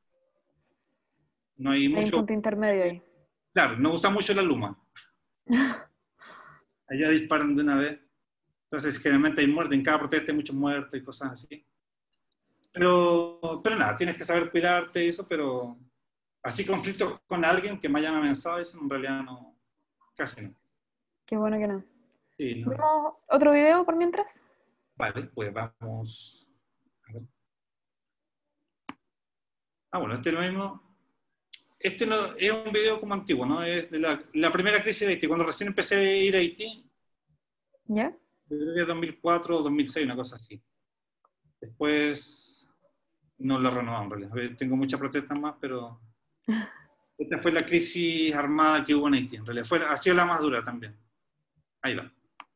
No hay, hay mucho... un punto intermedio ahí. Claro, no usa mucho la luma. Allá disparan de una vez. Entonces, generalmente hay muertes, en cada protesta hay muchos muertos y cosas así. Pero, pero nada, tienes que saber cuidarte y eso, pero así conflictos con alguien que me hayan amenazado, eso en realidad no, casi no. Qué bueno que no. Sí, no. ¿Vemos otro video por mientras? Vale, pues vamos. A ver. Ah, bueno, este es lo mismo. Este no, es un video como antiguo, ¿no? Es de la, la primera crisis de Haití, cuando recién empecé a ir a Haití. ¿Ya? Desde dos mil cuatro o dos mil seis, una cosa así. Después no lo renovamos, en realidad. Tengo muchas protestas más, pero esta fue la crisis armada que hubo en Haití, en realidad. Fue, ha sido la más dura también. Ahí va.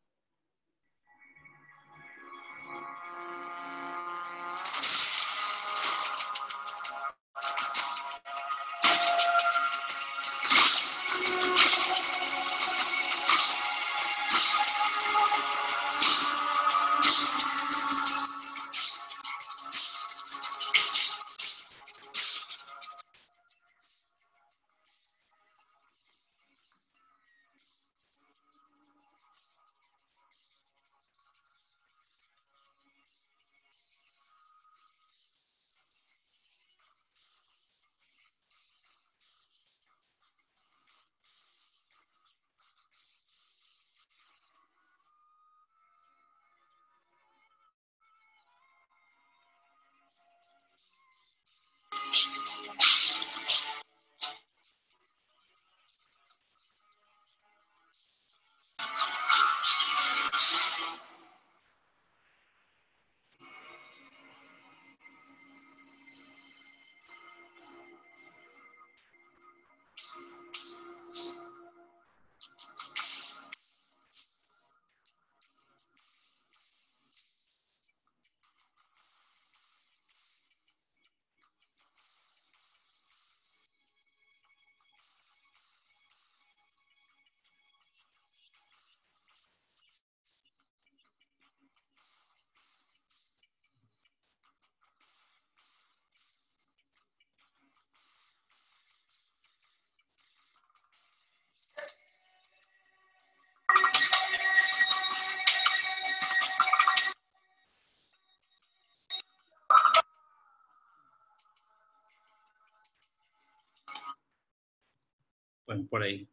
Bueno, por ahí.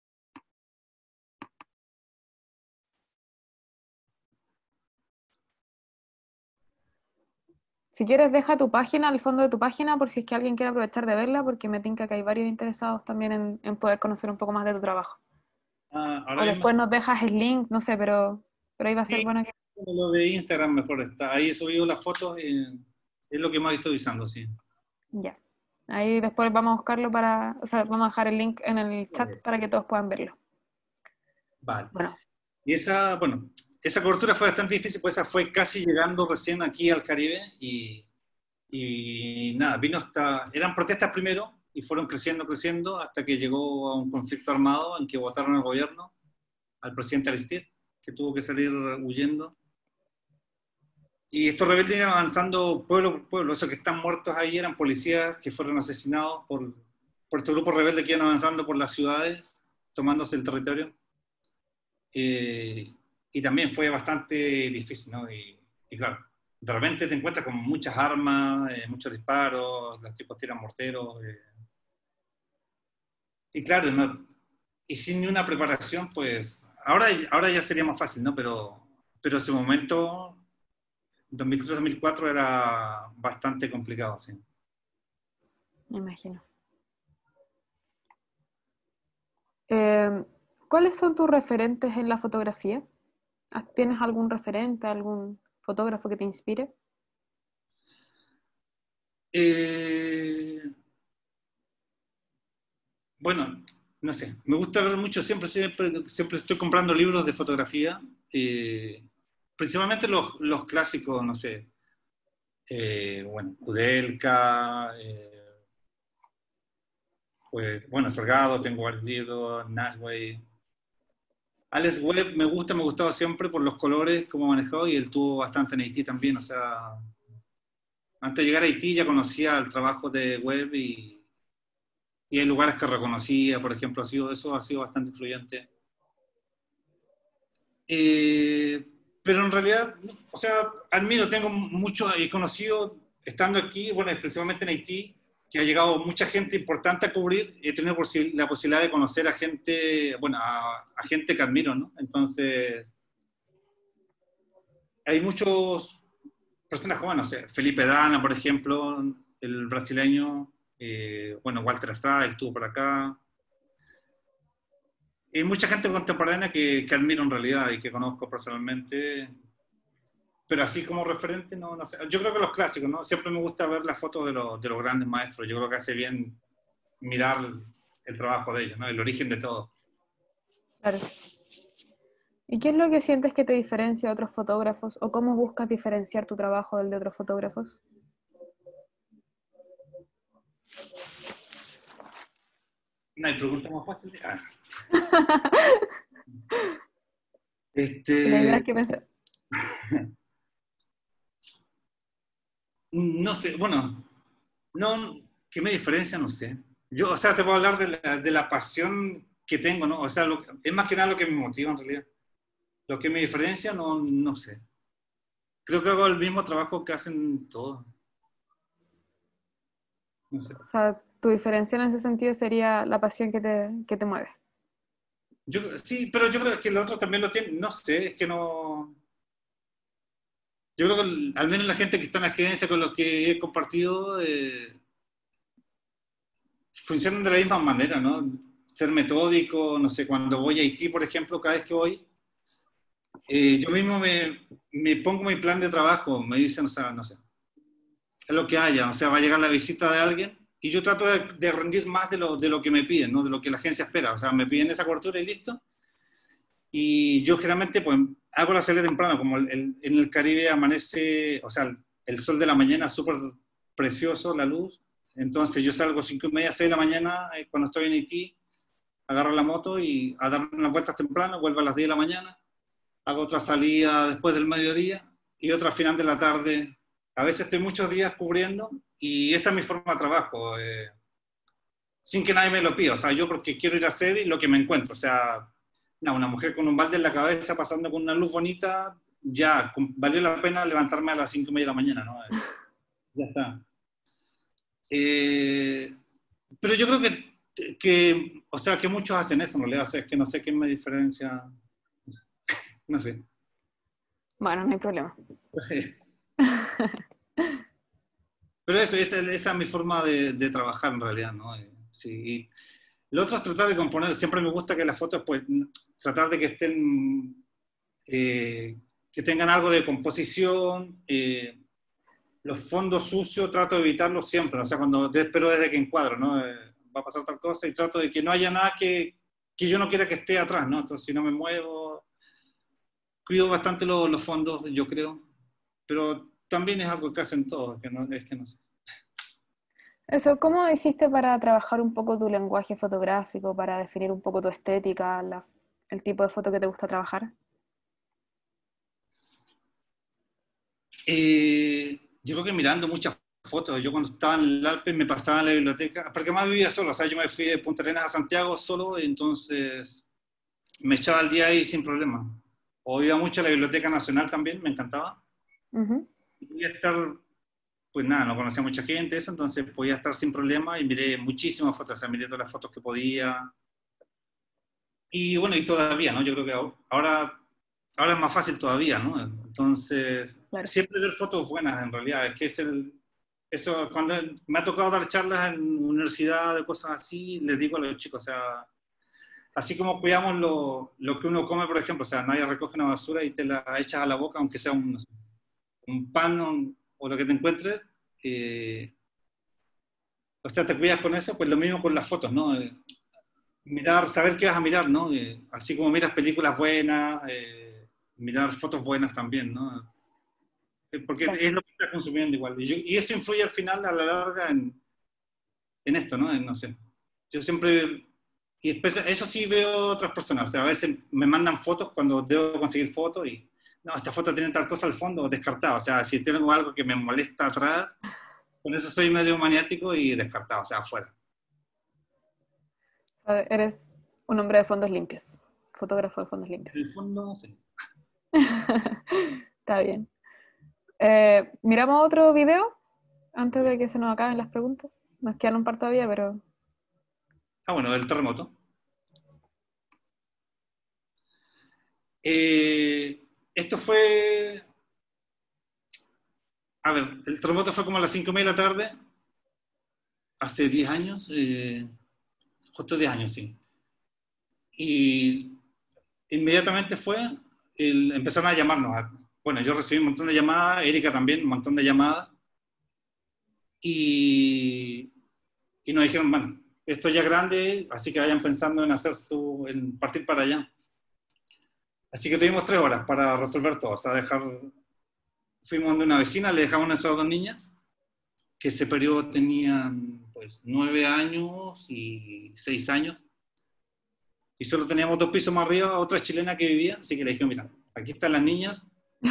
Si quieres, deja tu página al fondo de tu página por si es que alguien quiere aprovechar de verla, porque me tinca que hay varios interesados también en, en poder conocer un poco más de tu trabajo. Ah, ahora O mismo después nos dejas el link, no sé, pero, pero ahí va a ser sí, bueno que... lo de Instagram mejor está. Ahí he subido las fotos y es lo que más estoy usando, sí. Ya. Ahí después vamos a buscarlo para... O sea, vamos a dejar el link en el chat Vale. para que todos puedan verlo. Vale. Bueno. Y esa, bueno, esa cobertura fue bastante difícil, pues esa fue casi llegando recién aquí al Caribe y, y nada, vino hasta, eran protestas primero y fueron creciendo, creciendo hasta que llegó a un conflicto armado en que votaron al gobierno, al presidente Aristide, que tuvo que salir huyendo. Y estos rebeldes iban avanzando pueblo por pueblo, esos que están muertos ahí eran policías que fueron asesinados por, por estos grupos rebeldes que iban avanzando por las ciudades, tomándose el territorio. Eh, y también fue bastante difícil, ¿no? Y, y claro, de repente te encuentras con muchas armas, eh, muchos disparos, los tipos tiran morteros. Eh, y claro, ¿no? Y sin ni una preparación, pues ahora, ahora ya sería más fácil, ¿no? Pero, pero ese momento, dos mil tres dos mil cuatro, era bastante complicado, sí. Me imagino. Eh, ¿Cuáles son tus referentes en la fotografía? ¿Tienes algún referente, algún fotógrafo que te inspire? Eh, bueno, no sé, me gusta ver mucho, siempre, siempre, siempre estoy comprando libros de fotografía, eh, principalmente los, los clásicos, no sé, eh, bueno, Kudelka, eh, pues, bueno, Salgado, tengo varios libros, Nashway. Alex Webb me gusta, me ha gustado siempre por los colores, cómo manejó, y él tuvo bastante en Haití también, o sea, antes de llegar a Haití ya conocía el trabajo de Webb y, y hay lugares que reconocía, por ejemplo, ha sido, eso ha sido bastante influyente. Eh, pero en realidad, o sea, admiro, tengo mucho, he conocido, estando aquí, bueno, principalmente en Haití, que ha llegado mucha gente importante a cubrir, he tenido posi- la posibilidad de conocer a gente, bueno, a, a gente que admiro, ¿no? Entonces, hay muchos personas jóvenes, no sé, Felipe Dana, por ejemplo, el brasileño, eh, bueno, Walter Estrada, que estuvo por acá. Hay mucha gente contemporánea que, que admiro en realidad y que conozco personalmente, pero así como referente, no, no sé. Yo creo que los clásicos, ¿no? Siempre me gusta ver las fotos de los, de los grandes maestros. Yo creo que hace bien mirar el, el trabajo de ellos, ¿no? El origen de todo. Claro. ¿Y qué es lo que sientes que te diferencia de otros fotógrafos? ¿O cómo buscas diferenciar tu trabajo del de otros fotógrafos? No hay pregunta más fácil. Ah. La idea es Este, que pensé. no sé, bueno, no, ¿qué me diferencia? No sé. Yo, o sea, te puedo hablar de la, de la pasión que tengo, ¿no? O sea, lo- es más que nada lo que me motiva en realidad. Lo que me diferencia, no, no sé. Creo que hago el mismo trabajo que hacen todos. No sé. O sea, tu diferencia en ese sentido sería la pasión que te, que te mueve. Yo, sí, pero yo creo que el otro también lo tiene. No sé, es que no. Yo creo que el- al menos la gente que está en la agencia con los que he compartido eh, funcionan de la misma manera, ¿no? Ser metódico, no sé, cuando voy a Haití, por ejemplo, cada vez que voy, eh, yo mismo me, me pongo mi plan de trabajo, me dicen, o sea, no sé, es lo que haya, o sea, va a llegar la visita de alguien y yo trato de, de rendir más de lo, de lo que me piden, ¿no? De lo que la agencia espera, o sea, me piden esa cobertura y listo. Y yo generalmente, pues, hago la salida temprano, como el, el- en el Caribe amanece, o sea, el, el sol de la mañana es súper precioso, la luz. Entonces yo salgo cinco y media, seis de la mañana, eh, cuando estoy en Haití, agarro la moto y a dar unas vueltas temprano, vuelvo a las diez de la mañana, hago otra salida después del mediodía y otra al final de la tarde. A veces estoy muchos días cubriendo y esa es mi forma de trabajo, eh, sin que nadie me lo pida. O sea, yo porque quiero ir a hacer y lo que me encuentro. O sea, no, una mujer con un balde en la cabeza pasando con una luz bonita, ya, com- valió la pena levantarme a las cinco y media de la mañana, ¿no? Eh, Ya está. Eh, pero yo creo que, que, o sea, que muchos hacen eso, en realidad. O sea, es que no sé qué me diferencia, no sé. Bueno, no hay problema. Pero eso, esa, esa es mi forma de, de trabajar en realidad, ¿no? Eh, sí. Y lo otro es tratar de componer. Siempre me gusta que las fotos, pues, tratar de que estén, eh, que tengan algo de composición. Eh, los fondos sucios trato de evitarlos siempre. O sea, cuando espero desde que encuadro, ¿no? Eh, va a pasar tal cosa y trato de que no haya nada que, que yo no quiera que esté atrás, ¿no? Entonces, si no me muevo, cuido bastante lo- los fondos, yo creo. Pero también es algo que hacen todos, que no, es que no sé. Eso, ¿cómo hiciste para trabajar un poco tu lenguaje fotográfico, para definir un poco tu estética, la- el tipo de foto que te gusta trabajar? Eh, yo creo que mirando muchas fotos, yo cuando estaba en el Alpe me pasaba en la biblioteca, porque más vivía solo, o sea, yo me fui de Punta Arenas a Santiago solo, y entonces me echaba el día ahí sin problema. O iba mucho a la Biblioteca Nacional también, me encantaba. Ujú. Y podía estar, pues nada, no conocía mucha gente, eso, entonces podía estar sin problema y miré muchísimas fotos, o sea, miré todas las fotos que podía. Y bueno, y todavía, ¿no? Yo creo que ahora, ahora es más fácil todavía, ¿no? Entonces, Claro. siempre ver fotos buenas, en realidad, es que es el, eso, cuando me ha tocado dar charlas en universidad de cosas así, les digo a los chicos, o sea, así como cuidamos lo, lo que uno come, por ejemplo, o sea, nadie recoge una basura y te la echas a la boca, aunque sea un, no sé, un pan o, o lo que te encuentres, eh, o sea, te cuidas con eso, pues lo mismo con las fotos, ¿no? Eh, mirar, saber qué vas a mirar, ¿no? Eh, así como miras películas buenas, eh, mirar fotos buenas también, ¿no? Eh, Porque Claro. es lo que estás consumiendo igual. Y, yo- y eso influye al final, a la larga, en, en esto, ¿no? En, no sé. Yo siempre, y después, eso sí veo otras personas, o sea, a veces me mandan fotos cuando debo conseguir fotos y, no, esta foto tiene tal cosa al fondo, descartado. O sea, si tengo algo que me molesta atrás, con eso soy medio maniático y descartado, o sea, afuera. O sea, eres un hombre de fondos limpios, fotógrafo de fondos limpios. En el fondo, sí. Está bien. Eh, ¿miramos otro video antes de que se nos acaben las preguntas? Nos quedan un par todavía, pero... Ah, bueno, el terremoto. Eh, esto fue, a ver, el terremoto fue como a las cinco y media de la tarde, hace diez años, eh, justo diez años, sí. Y inmediatamente fue, el, empezaron a llamarnos. A, bueno, yo recibí un montón de llamadas, Erika también, un montón de llamadas, y, y nos dijeron, bueno, esto ya es grande, así que vayan pensando en hacer su, en partir para allá. Así que tuvimos tres horas para resolver todo. O sea, dejar... Fuimos de una vecina, le dejamos a nuestras dos niñas, que ese periodo tenían pues nueve años y seis años. Y solo teníamos dos pisos más arriba, otra chilena que vivía, así que le dije, mira, aquí están las niñas.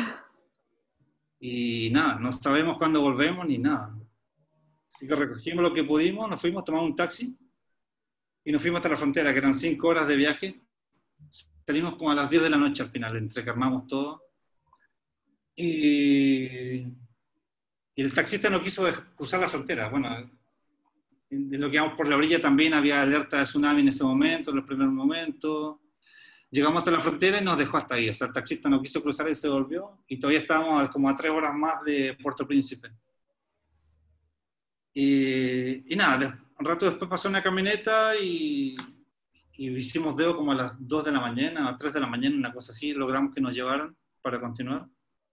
Y nada, no sabemos cuándo volvemos ni nada. Así que recogimos lo que pudimos, nos fuimos, tomamos un taxi y nos fuimos hasta la frontera, que eran cinco horas de viaje. Salimos como a las diez de la noche al final, entre que armamos todo. Y, y el taxista no quiso cruzar la frontera. Bueno, de lo que íbamos por la orilla también había alerta de tsunami en ese momento, en los primeros momentos. Llegamos hasta la frontera y nos dejó hasta ahí. O sea, el taxista no quiso cruzar y se volvió. Y todavía estábamos como a tres horas más de Puerto Príncipe. Y, y nada, un rato después pasó una camioneta y, y hicimos dedo como a las dos de la mañana, a las tres de la mañana, una cosa así. Logramos que nos llevaran para continuar.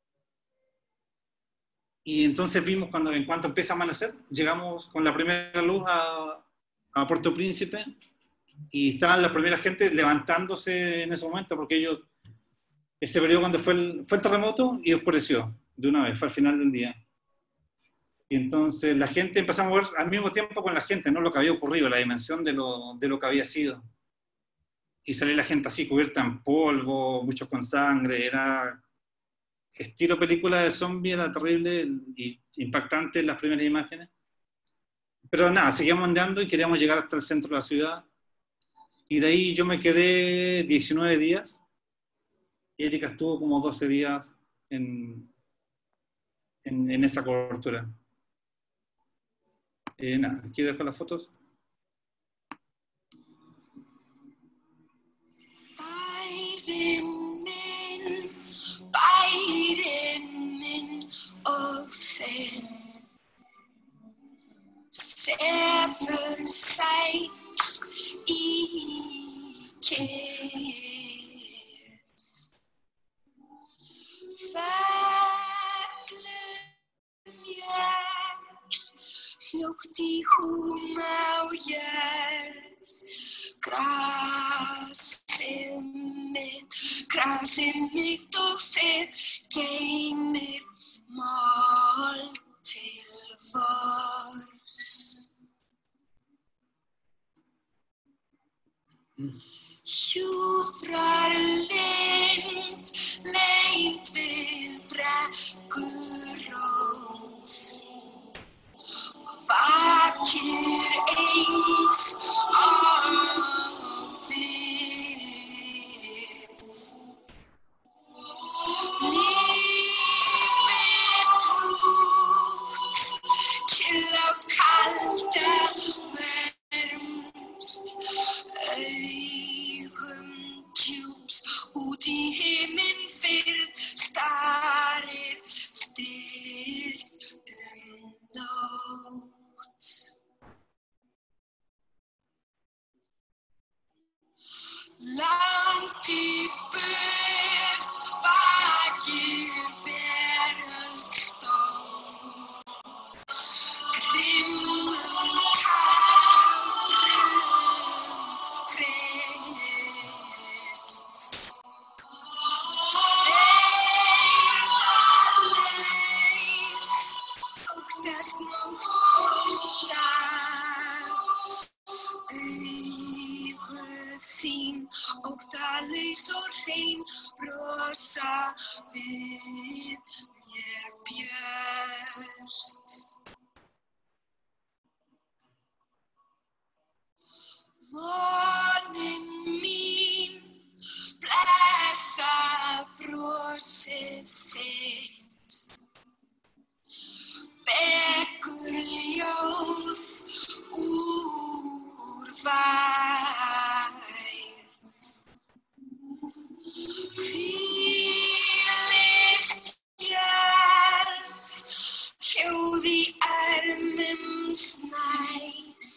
Y entonces vimos cuando, en cuanto empieza a amanecer, llegamos con la primera luz a, a Puerto Príncipe y estaban las primeras gente levantándose en ese momento porque ellos, ese periodo cuando fue el, fue el terremoto y oscureció de una vez, fue al final del día. Y entonces la gente, empezamos a ver al mismo tiempo con la gente, ¿no? Lo que había ocurrido, la dimensión de lo, de lo que había sido. Y salió la gente así cubierta en polvo, muchos con sangre, era... estilo película de zombie, era terrible y impactante en las primeras imágenes. Pero nada, seguíamos andando y queríamos llegar hasta el centro de la ciudad. Y de ahí yo me quedé diecinueve días. Y Erika estuvo como doce días en, en, en esa cobertura. Eh, nada, aquí dejo las fotos. Sefur sæll í kyrrð, fellur mjöll hljótt í húma og jörð, grasið mitt, grasið mitt og þitt geymir mold til vors. Hjúfrar lind, leynd við brekkurót og vakir eins og við. Lífið trútt, kyrrlátt kalda vermst, augum djúps út í himinn fyrr, starir stillt um nótt. Langt í burt vakir veröld stór, grimmum tárum tryllt. Eirðarlaus, óttast nótt og dag, augu þín óttalaus og hrein brosa við mér björt. Vonin mín, blessa brosið þitt, vekur ljóð úr værð. Hvílist jörð, hljóð í ermum snæs,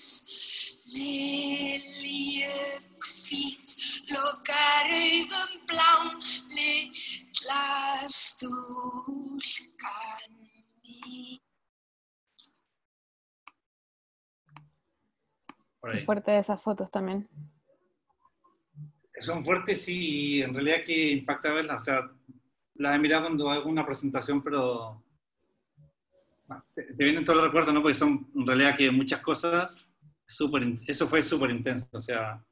lilju hvít, lokar augum blám, litla stúlkan mín. Qué fuerte esas fotos también. son fuertes, sí, y en realidad que impacta verlas. O sea, las he mirado cuando hago una presentación, pero te, te vienen todos los recuerdos, ¿no? Porque son en realidad que muchas cosas, super, eso fue súper intenso. O sea,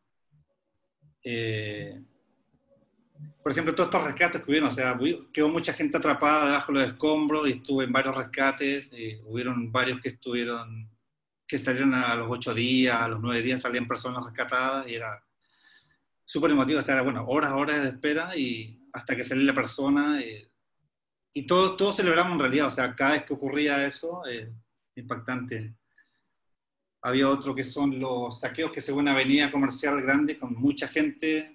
eh, por ejemplo, todos estos rescates que hubieron, o sea, quedó mucha gente atrapada debajo de los escombros y estuve en varios rescates, y hubieron varios que estuvieron, que salieron a los ocho días, a los nueve días salían personas rescatadas y era súper emotivo, o sea, era, bueno, horas, horas de espera y hasta que salió la persona y, y todos, todos celebramos en realidad, o sea, cada vez que ocurría eso, eh, impactante. Había otro que son los saqueos, que es una avenida comercial grande con mucha gente.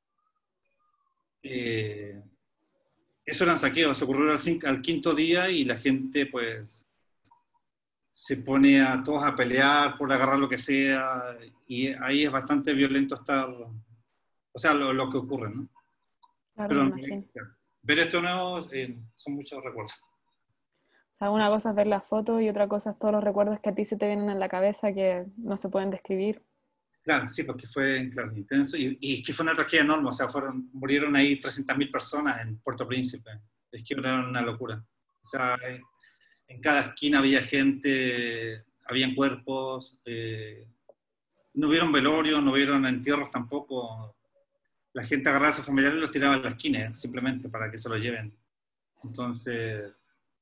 Eh, eso eran saqueos, ocurrió al, al quinto día y la gente pues se pone a todos a pelear por agarrar lo que sea y ahí es bastante violento estar, o sea, lo, lo que ocurre, ¿no? Claro, Pero me imagino. ver esto nuevo eh, son muchos recuerdos. O sea, una cosa es ver las fotos y otra cosa es todos los recuerdos que a ti se te vienen en la cabeza que no se pueden describir. Claro, sí, porque fue, claro, intenso y, y que fue una tragedia enorme, o sea, fueron, murieron ahí trescientas mil personas en Puerto Príncipe, es que era una locura. O sea, en cada esquina había gente, habían cuerpos, eh, no hubieron velorios, no hubieron entierros tampoco. La gente agarraba a sus familiares y los tiraba en la esquina, simplemente para que se los lleven. Entonces,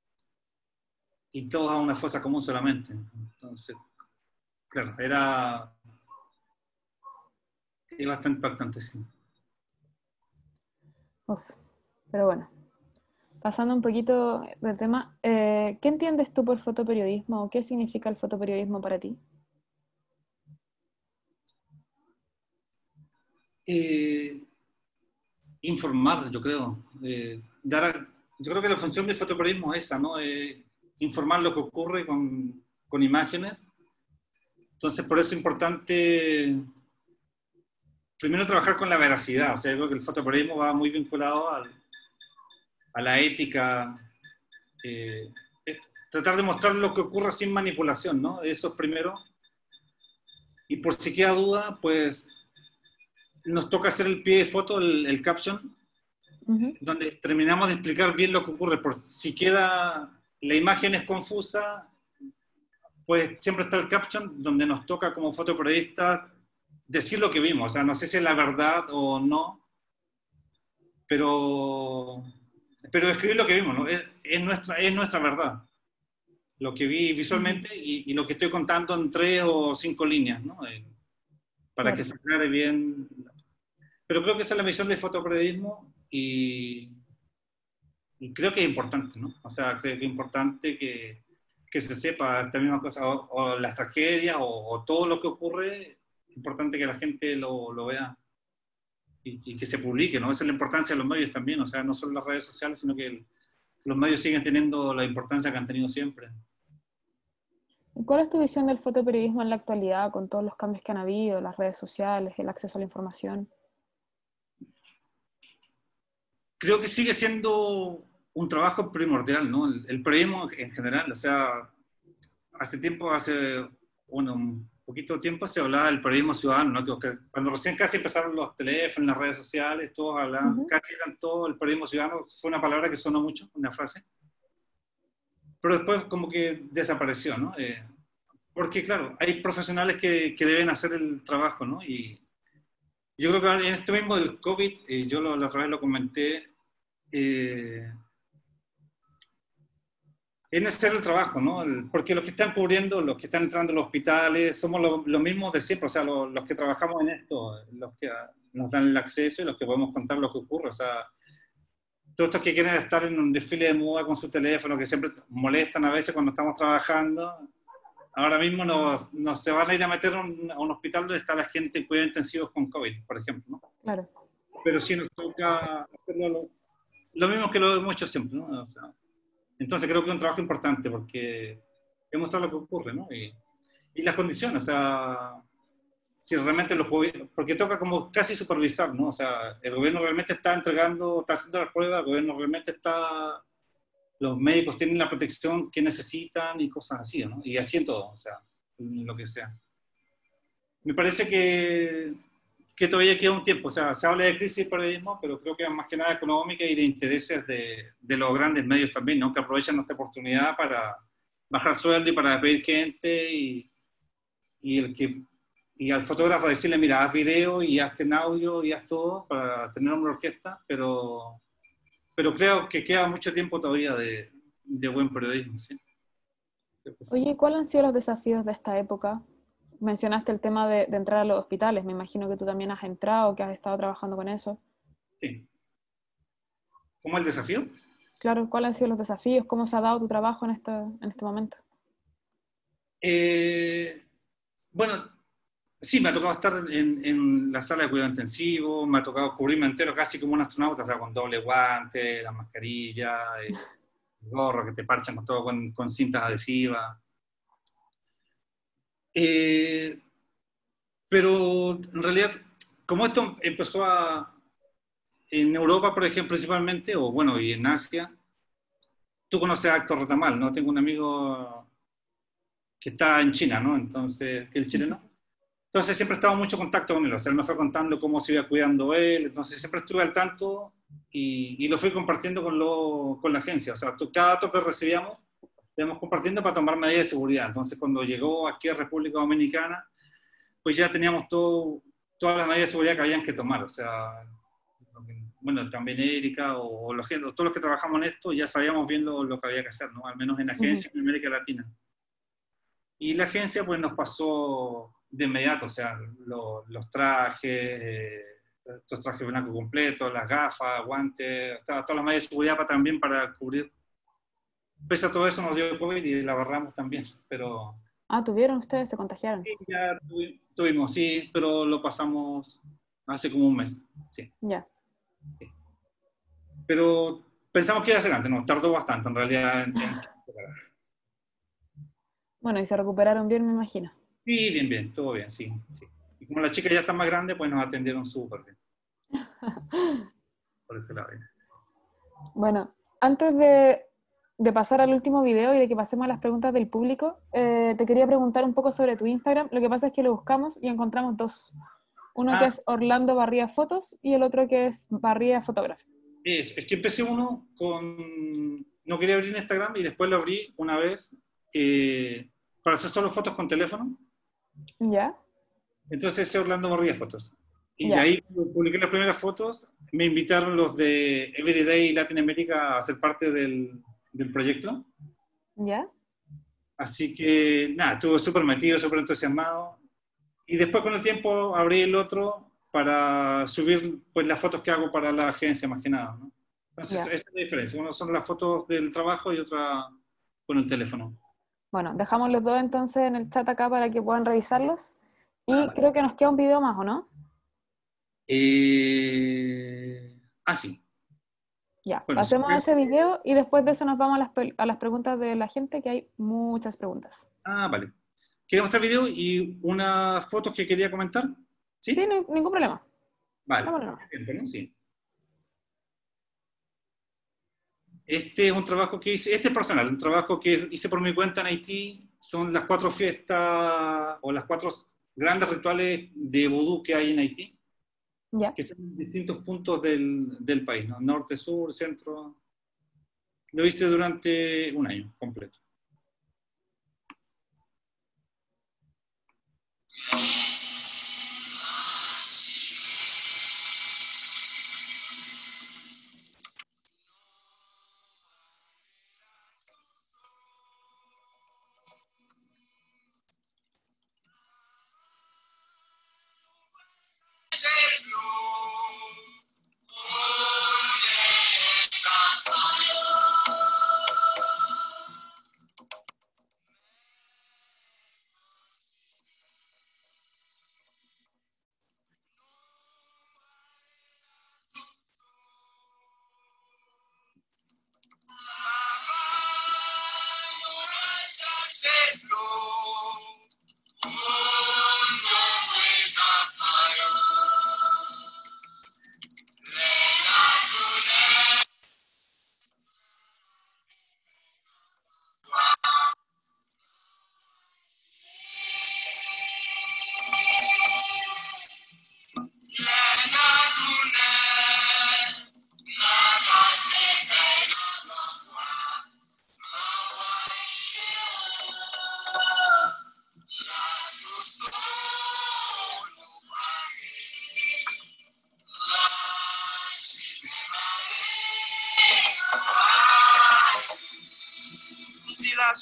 y todos a una fosa común solamente. Entonces, claro, era, era bastante impactante, sí. Uf, pero bueno, pasando un poquito del tema, eh, ¿qué entiendes tú por fotoperiodismo o qué significa el fotoperiodismo para ti? Eh, informar, yo creo. Eh, dar a, yo creo que la función del fotoperiodismo es esa, ¿no? Eh, informar lo que ocurre con, con imágenes. Entonces, por eso es importante, primero, trabajar con la veracidad. O sea, yo creo que el fotoperiodismo va muy vinculado al, a la ética. Eh, es tratar de mostrar lo que ocurre sin manipulación, ¿no? Eso es primero. Y por si queda duda, pues nos toca hacer el pie de foto, el, el caption, uh-huh. donde terminamos de explicar bien lo que ocurre. Por si queda, la imagen es confusa, pues siempre está el caption, donde nos toca como fotoperiodistas decir lo que vimos. O sea, no sé si es la verdad o no, pero, pero escribir lo que vimos, ¿no? Es, es, nuestra, es nuestra verdad. Lo que vi visualmente uh-huh. y, y lo que estoy contando en tres o cinco líneas, ¿no? Eh, para claro. que se aclare bien. Pero creo que esa es la misión del fotoperiodismo y, y creo que es importante, ¿no? O sea, creo que es importante que, que se sepa esta misma cosa, o, o las tragedias, o, o todo lo que ocurre, es importante que la gente lo, lo vea y, y que se publique, ¿no? Esa es la importancia de los medios también, o sea, no solo las redes sociales, sino que el, los medios siguen teniendo la importancia que han tenido siempre. ¿Cuál es tu visión del fotoperiodismo en la actualidad, con todos los cambios que han habido, las redes sociales, el acceso a la información? Creo que sigue siendo un trabajo primordial, ¿no? El, el periodismo en general, o sea, hace tiempo, hace bueno, un poquito de tiempo se hablaba del periodismo ciudadano, ¿no? Que cuando recién casi empezaron los teléfonos, las redes sociales, todos hablaban, uh-huh. casi eran todo el periodismo ciudadano, fue una palabra que sonó mucho, una frase, pero después como que desapareció, ¿no? Eh, porque claro, hay profesionales que, que deben hacer el trabajo, ¿no? Y yo creo que en esto mismo del COVID, eh, yo lo, la otra vez lo comenté, eh, es necesario el trabajo, ¿no? El, porque los que están cubriendo, los que están entrando a los hospitales, somos los lo mismos de siempre, o sea, lo, los que trabajamos en esto, los que nos dan el acceso y los que podemos contar lo que ocurre, o sea, todos estos que quieren estar en un desfile de moda con su teléfono, que siempre molestan a veces cuando estamos trabajando, ahora mismo nos, nos se van a ir a meter a un, a un hospital donde está la gente en cuidados intensivos con COVID, por ejemplo, ¿no? Claro. Pero sí nos toca hacerlo lo, lo mismo que lo hemos hecho siempre, ¿no? O sea, entonces creo que es un trabajo importante porque es mostrar lo que ocurre, ¿no? Y, y las condiciones, o sea, si realmente los gobiernos, porque toca como casi supervisar, ¿no? O sea, el gobierno realmente está entregando, está haciendo las pruebas, el gobierno realmente está, los médicos tienen la protección que necesitan y cosas así, ¿no? Y así en todo, o sea, en lo que sea. Me parece que, que todavía queda un tiempo. O sea, se habla de crisis del periodismo, pero creo que es más que nada económica y de intereses de, de los grandes medios también, ¿no? Que aprovechan esta oportunidad para bajar sueldo y para pedir gente y, y, el que, y al fotógrafo decirle, mira, haz video y hazte en audio y haz todo para tener una orquesta, pero, pero creo que queda mucho tiempo todavía de, de buen periodismo, ¿sí? Oye, ¿cuáles han sido los desafíos de esta época? Mencionaste el tema de, de entrar a los hospitales, me imagino que tú también has entrado, que has estado trabajando con eso. Sí. ¿Cómo el desafío? Claro, ¿cuáles han sido los desafíos? ¿Cómo se ha dado tu trabajo en este, en este momento? Eh, bueno, sí, me ha tocado estar en, en la sala de cuidado intensivo, me ha tocado cubrirme entero casi como un astronauta, o sea, con doble guante, la mascarilla, el gorro que te parchan con todo con, con cintas adhesivas. Eh, pero en realidad, como esto empezó a, en Europa, por ejemplo, principalmente, o bueno, y en Asia, tú conoces a Héctor Retamal, ¿no? Tengo un amigo que está en China, ¿no? Entonces, que es el chileno. Entonces siempre estaba en mucho contacto con él, o sea, él me fue contando cómo se iba cuidando él, entonces siempre estuve al tanto y, y lo fui compartiendo con, lo, con la agencia, o sea, cada dato que recibíamos, lo íbamos compartiendo para tomar medidas de seguridad. Entonces cuando llegó aquí a República Dominicana, pues ya teníamos todo, todas las medidas de seguridad que habían que tomar, o sea, bueno, también Erika o, o los, todos los que trabajamos en esto ya sabíamos bien lo, lo que había que hacer, ¿no? Al menos en agencia uh-huh. en América Latina. Y la agencia pues nos pasó de inmediato, o sea, lo, los trajes, eh, estos trajes blancos completos, las gafas, guantes, todas las medidas de seguridad para, también para cubrir. Pese a todo eso nos dio COVID y la agarramos también, pero... Ah, ¿tuvieron ustedes? ¿Se contagiaron? Sí, ya tuvimos, sí, pero lo pasamos hace como un mes, sí. Ya. Sí. Pero pensamos que iba a ser antes, no, tardó bastante en realidad en, en... Bueno, y se recuperaron bien, me imagino. Sí, bien, bien, todo bien, sí, sí. Y como la chica ya está más grande, pues nos atendieron súper bien. Por ese lado. Bueno, antes de, de pasar al último video y de que pasemos a las preguntas del público, eh, te quería preguntar un poco sobre tu Instagram. Lo que pasa es que lo buscamos y encontramos dos. Uno ah. que es Orlando Barría Fotos y el otro que es Barría Photography. Es, es que empecé uno con... No quería abrir Instagram y después lo abrí una vez eh, para hacer solo fotos con teléfono. ¿Ya? Entonces ese Orlando Barría Fotos. Y ya. de ahí publiqué las primeras fotos. Me invitaron los de Everyday Latinoamérica a ser parte del, del proyecto. ¿Ya? Así que, nada, estuve súper metido, súper entusiasmado. Y después con el tiempo abrí el otro para subir pues, las fotos que hago para la agencia, más que nada, ¿no? Entonces, yeah. esa es la diferencia. Una son las fotos del trabajo y otra con el teléfono. Bueno, dejamos los dos entonces en el chat acá para que puedan revisarlos. Y ah, creo que nos queda un video más, ¿o no? Eh... Ah, sí. Ya, bueno, pasemos sí, a ese video y después de eso nos vamos a las, a las preguntas de la gente, que hay muchas preguntas. Ah, vale. ¿Quieres mostrar el video y unas fotos que quería comentar? Sí, sí, no, ningún problema. Vale. ¿No? Sí. Este es un trabajo que hice, este es personal, un trabajo que hice por mi cuenta en Haití. Son las cuatro fiestas o las cuatro grandes rituales de vudú que hay en Haití. Yeah. Que son en distintos puntos del, del país, ¿no? Norte, sur, centro. Lo hice durante un año completo.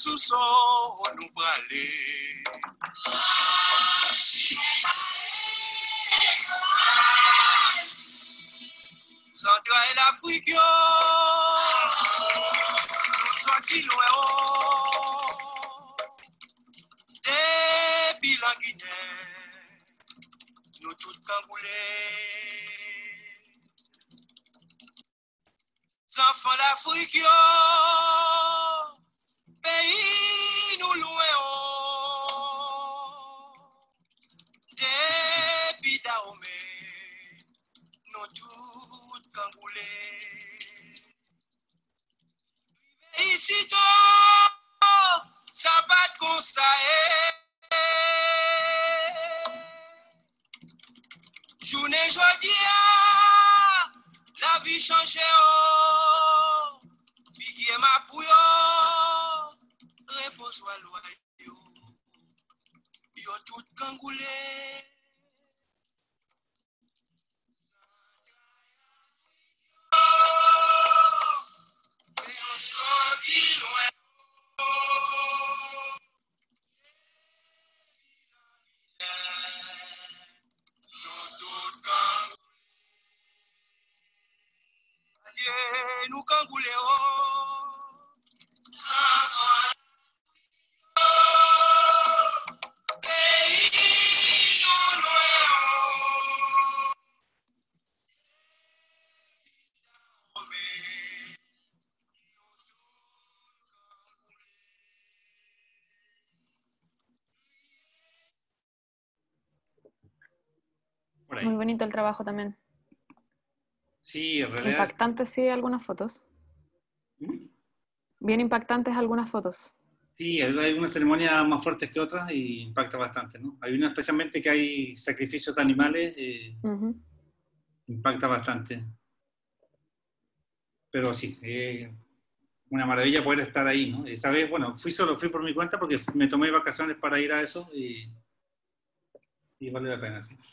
sous son nous parler. Central l'Afrique, nous sortis loin, depuis la Guinée, nous tous camboulés. Enfants d'Afrique, pays nous loin, depuis Dahomey, nous tous camboulés. Ici, ça va comme ça. Journée jodia, la vie change. Figuier ma pouyo, repose-toi loyau. Yo tout cangoulé. Nous cangoulé Muy bonito el trabajo también. Sí, en realidad... Impactantes, sí, algunas fotos. ¿Mm? Bien impactantes algunas fotos. Sí, hay unas ceremonias más fuertes que otras y impacta bastante, ¿no? Hay una especialmente que hay sacrificios de animales, eh, uh-huh. Impacta bastante. Pero sí, eh, una maravilla poder estar ahí, ¿no? Esa vez, bueno, fui solo, fui por mi cuenta porque me tomé vacaciones para ir a eso y, y vale la pena, sí.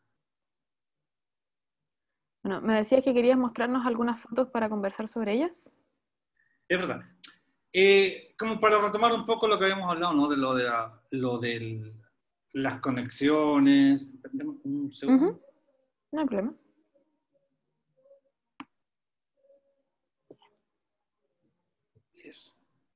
Bueno, me decías que querías mostrarnos algunas fotos para conversar sobre ellas. Es verdad. Eh, como para retomar un poco lo que habíamos hablado, ¿no? De lo de, la, lo de las conexiones. Un segundo. Uh-huh. No hay problema. Eso.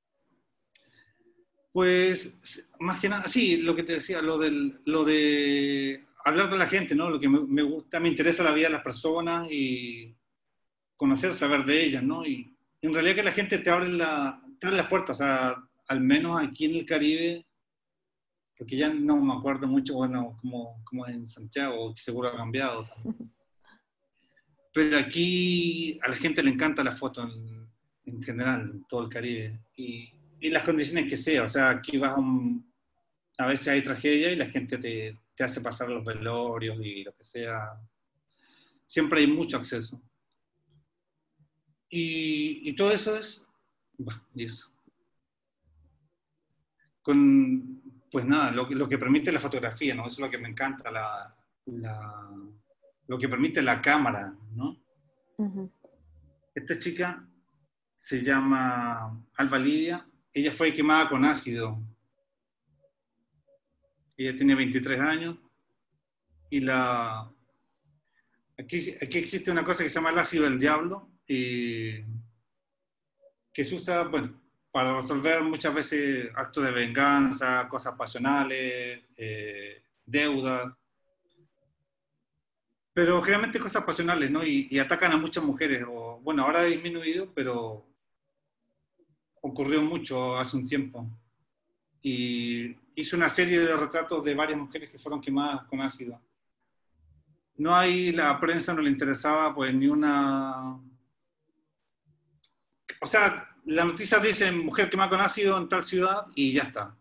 Pues, más que nada, sí, lo que te decía, lo, del, lo de hablar con la gente, ¿no? Lo que me, me gusta, me interesa la vida de las personas y conocer, saber de ellas, ¿no? Y en realidad que la gente te abre, la, te abre las puertas, o sea, al menos aquí en el Caribe, porque ya no me acuerdo mucho, bueno, como, como en Santiago, seguro ha cambiado también. Pero aquí a la gente le encanta la foto en, en general, en todo el Caribe, y, y las condiciones que sea, o sea, aquí vas a un, a veces hay tragedia y la gente te, te hace pasar los velorios y lo que sea, siempre hay mucho acceso. Y, y todo eso es, bueno, y eso. Con, pues nada, lo, lo que permite la fotografía, ¿no? Eso es lo que me encanta, la, la, lo que permite la cámara, ¿no? Uh-huh. Esta chica se llama Alba Lidia, ella fue quemada con ácido. Ella tiene veintitrés años y la... Aquí, aquí existe una cosa que se llama el ácido del diablo, eh, que se usa, bueno, para resolver muchas veces actos de venganza, cosas pasionales, eh, deudas, pero generalmente cosas pasionales, ¿no? Y, y atacan a muchas mujeres, o, bueno, ahora ha disminuido, pero ocurrió mucho hace un tiempo. Y hizo una serie de retratos de varias mujeres que fueron quemadas con ácido. No hay, la prensa no le interesaba pues ni una... O sea, la noticia dice mujer quemada con ácido en tal ciudad y ya está.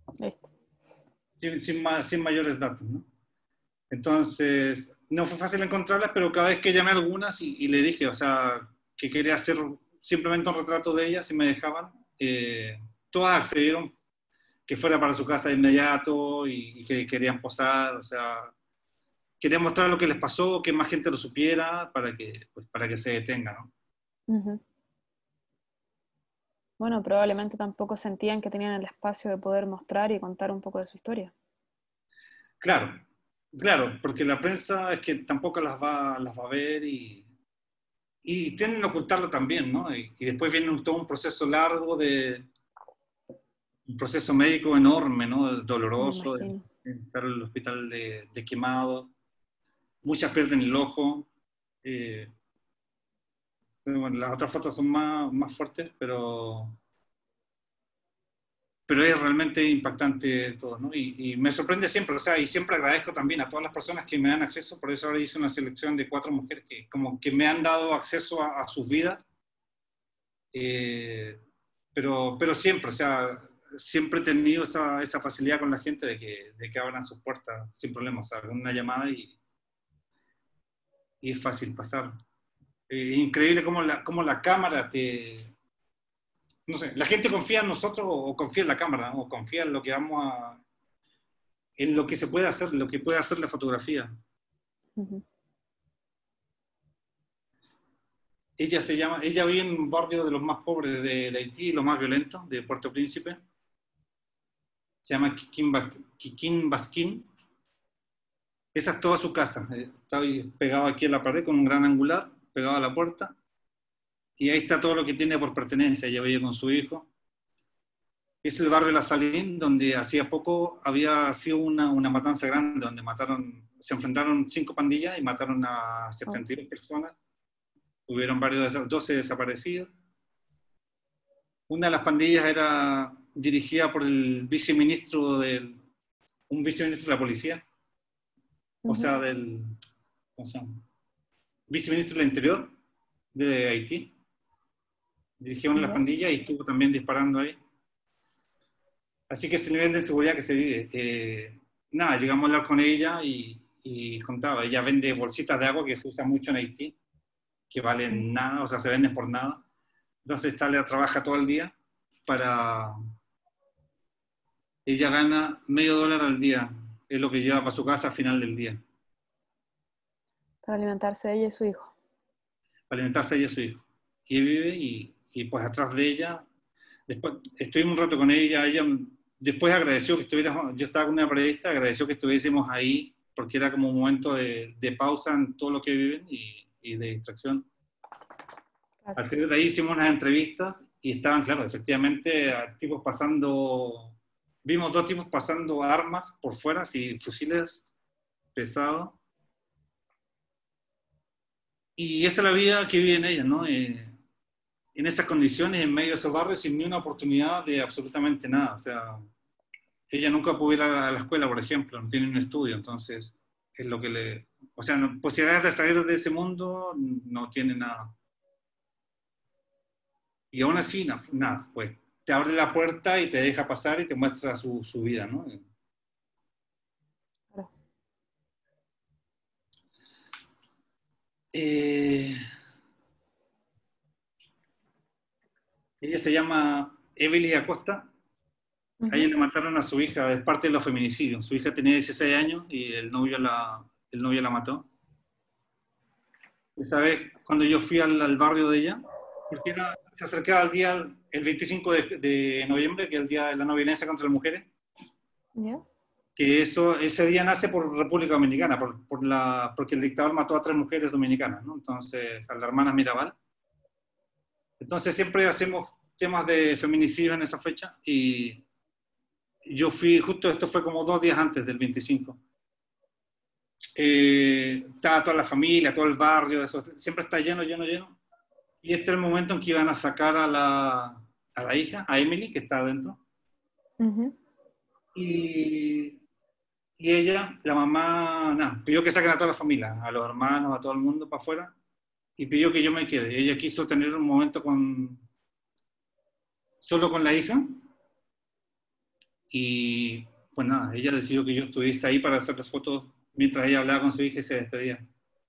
Sin, sin, más, sin mayores datos, ¿no? Entonces, no fue fácil encontrarlas, pero cada vez que llamé a algunas y, y le dije, o sea, que quería hacer simplemente un retrato de ellas, si me dejaban, eh, todas accedieron que fuera para su casa de inmediato y, y que querían posar, o sea... Quería mostrar lo que les pasó, que más gente lo supiera para que, pues, para que se detenga, ¿no? Uh-huh. Bueno, probablemente tampoco sentían que tenían el espacio de poder mostrar y contar un poco de su historia. Claro, claro, porque la prensa es que tampoco las va, las va a ver y, y tienden a ocultarlo también, ¿no? Y, y después viene un, todo un proceso largo de, un proceso médico enorme, ¿no? Doloroso, de, imagino. de estar en el hospital de, de quemado. Muchas pierden el ojo. Eh, pero bueno, las otras fotos son más, más fuertes, pero, pero es realmente impactante todo, ¿no? Y, y me sorprende siempre, o sea, y siempre agradezco también a todas las personas que me dan acceso, por eso ahora hice una selección de cuatro mujeres que como que me han dado acceso a, a sus vidas, eh, pero, pero siempre, o sea, siempre he tenido esa, esa facilidad con la gente de que, de que abran sus puertas sin problemas, o sea, con una llamada y, y es fácil pasar. Eh, increíble cómo la, cómo la cámara te... No sé, la gente confía en nosotros o confía en la cámara, ¿no? O confía en lo que vamos a... en lo que se puede hacer, lo que puede hacer la fotografía. Uh-huh. Ella se llama, ella vive en un barrio de los más pobres de, de Haití, los más violentos, de Puerto Príncipe. Se llama Kikín Kikín Basquín. Esa es toda su casa. Está pegado aquí a la pared con un gran angular, pegado a la puerta. Y ahí está todo lo que tiene por pertenencia. Ella vive con su hijo. Es el barrio La Salín, donde hacía poco había sido una, una matanza grande, donde mataron, se enfrentaron cinco pandillas y mataron a setenta y dos personas. Hubieron varios, doce desaparecidos. Una de las pandillas era dirigida por el viceministro del, un viceministro de la policía, uh-huh. O sea, del, ¿cómo se llama? Viceministro del Interior de Haití. Dirigía una de las pandillas y estuvo también disparando ahí. Así que ese nivel de inseguridad que se vive. Eh, nada, llegamos a hablar con ella y, y contaba, ella vende bolsitas de agua que se usa mucho en Haití, que valen nada, o sea, se venden por nada. Entonces sale a trabajar todo el día para... Ella gana medio dólar al día, es lo que lleva para su casa al final del día. Para alimentarse ella y su hijo. Para alimentarse ella y su hijo. Y vive y, y pues atrás de ella, después estuvimos un rato con ella, ella después agradeció que estuviéramos, yo estaba con una periodista, agradeció que estuviésemos ahí, porque era como un momento de, de pausa en todo lo que viven y, y de distracción. Al salir de ahí hicimos unas entrevistas y estaban, claro, efectivamente, tipos pasando, vimos dos tipos pasando armas por fuera, así, fusiles pesados. Y esa es la vida que viven ellas, ¿no? Eh, en esas condiciones, en medio de esos barrios, sin ni una oportunidad de absolutamente nada. O sea, ella nunca pudo ir a la escuela, por ejemplo, no tiene un estudio, entonces es lo que le... O sea, no, posibilidades de salir de ese mundo no tiene nada. Y aún así, no, nada, pues te abre la puerta y te deja pasar y te muestra su, su vida, ¿no? Eh, ella se llama Evelyn Acosta. Uh-huh. A ella le mataron a su hija, es parte de los feminicidios. Su hija tenía dieciséis años y el novio la, el novio la mató. Esa vez, cuando yo fui al, al barrio de ella, porque era, se acercaba el día, el veinticinco de, de noviembre, que es el día de la no violencia contra las mujeres, yeah. Que eso, ese día nace por República Dominicana, por, por la, porque el dictador mató a tres mujeres dominicanas, ¿no? Entonces, a la hermana Mirabal. Entonces siempre hacemos temas de feminicidio en esa fecha, y yo fui, justo esto fue como dos días antes del veinticinco. Eh, estaba toda la familia, todo el barrio, eso, siempre está lleno, lleno, lleno. Y este es el momento en que iban a sacar a la, a la hija, a Emily, que está adentro. Uh-huh. Y, y ella, la mamá, nada, pidió que saquen a toda la familia, a los hermanos, a todo el mundo para afuera, y pidió que yo me quede. Ella quiso tener un momento con, solo con la hija, y pues nada, ella decidió que yo estuviese ahí para hacer las fotos mientras ella hablaba con su hija y se despedía.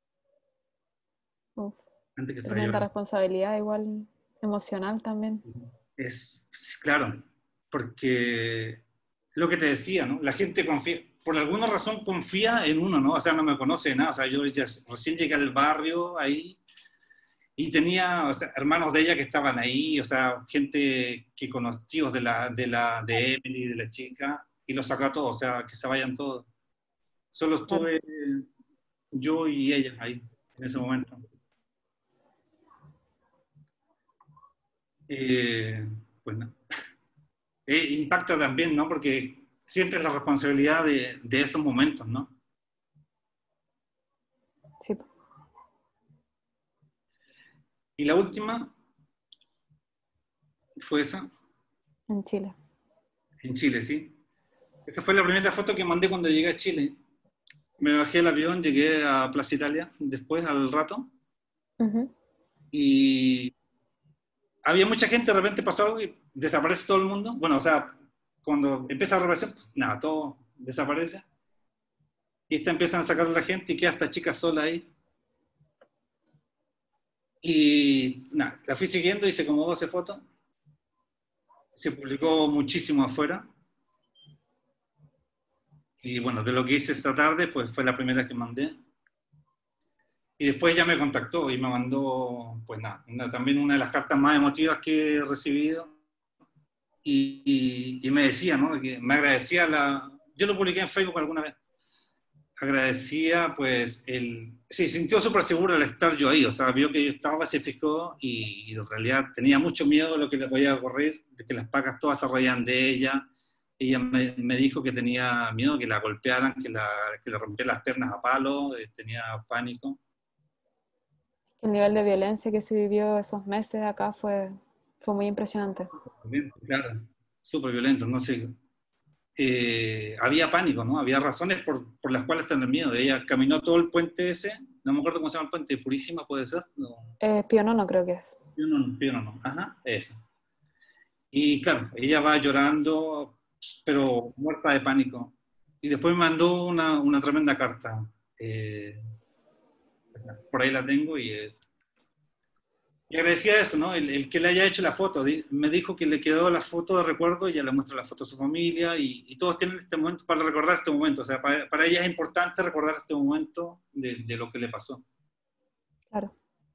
Oh. Tremenda responsabilidad, igual emocional también. Es, claro, porque lo que te decía, ¿no? La gente confía, por alguna razón confía en uno, ¿no? O sea, no me conoce nada, o sea, yo ya recién llegué al barrio ahí y tenía, o sea, hermanos de ella que estaban ahí, o sea, gente que conocidos de la, de la, de Emily, de la chica, y los sacó a todos, o sea, que se vayan todos. Solo estuve yo y ella ahí, en ese momento. Eh, pues no. Eh, impacta también, ¿no? Porque sientes la responsabilidad de, de esos momentos, ¿no? Sí. Y la última fue esa, En Chile. en Chile, ¿sí? Esta fue la primera foto que mandé cuando llegué a Chile. Me bajé del avión, llegué a Plaza Italia, después, al rato, Ujú. y había mucha gente, de repente pasó algo y desaparece todo el mundo. Bueno, o sea, cuando empieza la represión, pues, nada, todo desaparece. Y esta empiezan a sacar a la gente y queda esta chica sola ahí. Y nada, la fui siguiendo, hice como doce fotos. Se publicó muchísimo afuera. Y bueno, de lo que hice esta tarde, pues fue la primera que mandé. Y después ya me contactó y me mandó, pues nada, una, también una de las cartas más emotivas que he recibido. Y, y, y me decía, ¿no? Que me agradecía la... Yo lo publiqué en Facebook alguna vez. Agradecía, pues, el... Sí, sintió súper seguro al estar yo ahí. O sea, vio que yo estaba, se fijó y, y en realidad tenía mucho miedo de lo que le podía ocurrir, de que las pacas todas se reían de ella. Ella me, me dijo que tenía miedo que la golpearan, que, la, que le rompieran las piernas a palo, eh, tenía pánico. El nivel de violencia que se vivió esos meses acá fue, fue muy impresionante. Claro, súper violento, no sé. Eh, había pánico, ¿no? Había razones por, por las cuales tener miedo. Ella caminó todo el puente ese, no me acuerdo cómo se llama el puente, Purísima, ¿puede ser? No, Eh, Pionono creo que es. no, no, no, ajá, eso. Y claro, ella va llorando, pero muerta de pánico. Y después me mandó una, una tremenda carta. Eh, por ahí la tengo y es... Y agradecía eso, ¿no? El, el que le haya hecho la foto. Di- Me dijo que le quedó la foto de recuerdo y ya le muestra la foto a su familia y, y todos tienen este momento para recordar este momento. O sea, para, para ella es importante recordar este momento de, de lo que le pasó. Claro.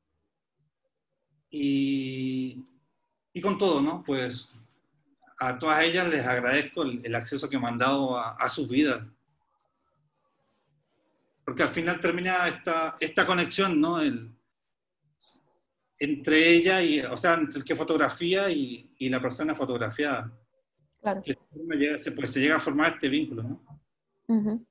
Y, y con todo, ¿no? Pues a todas ellas les agradezco el, el acceso que me han dado a, a sus vidas. Porque al final termina esta, esta conexión, ¿no? El, entre ella y, o sea, entre el que fotografía y, y la persona fotografiada. Claro. Que se, pues, se llega a formar este vínculo, ¿no? Uh-huh.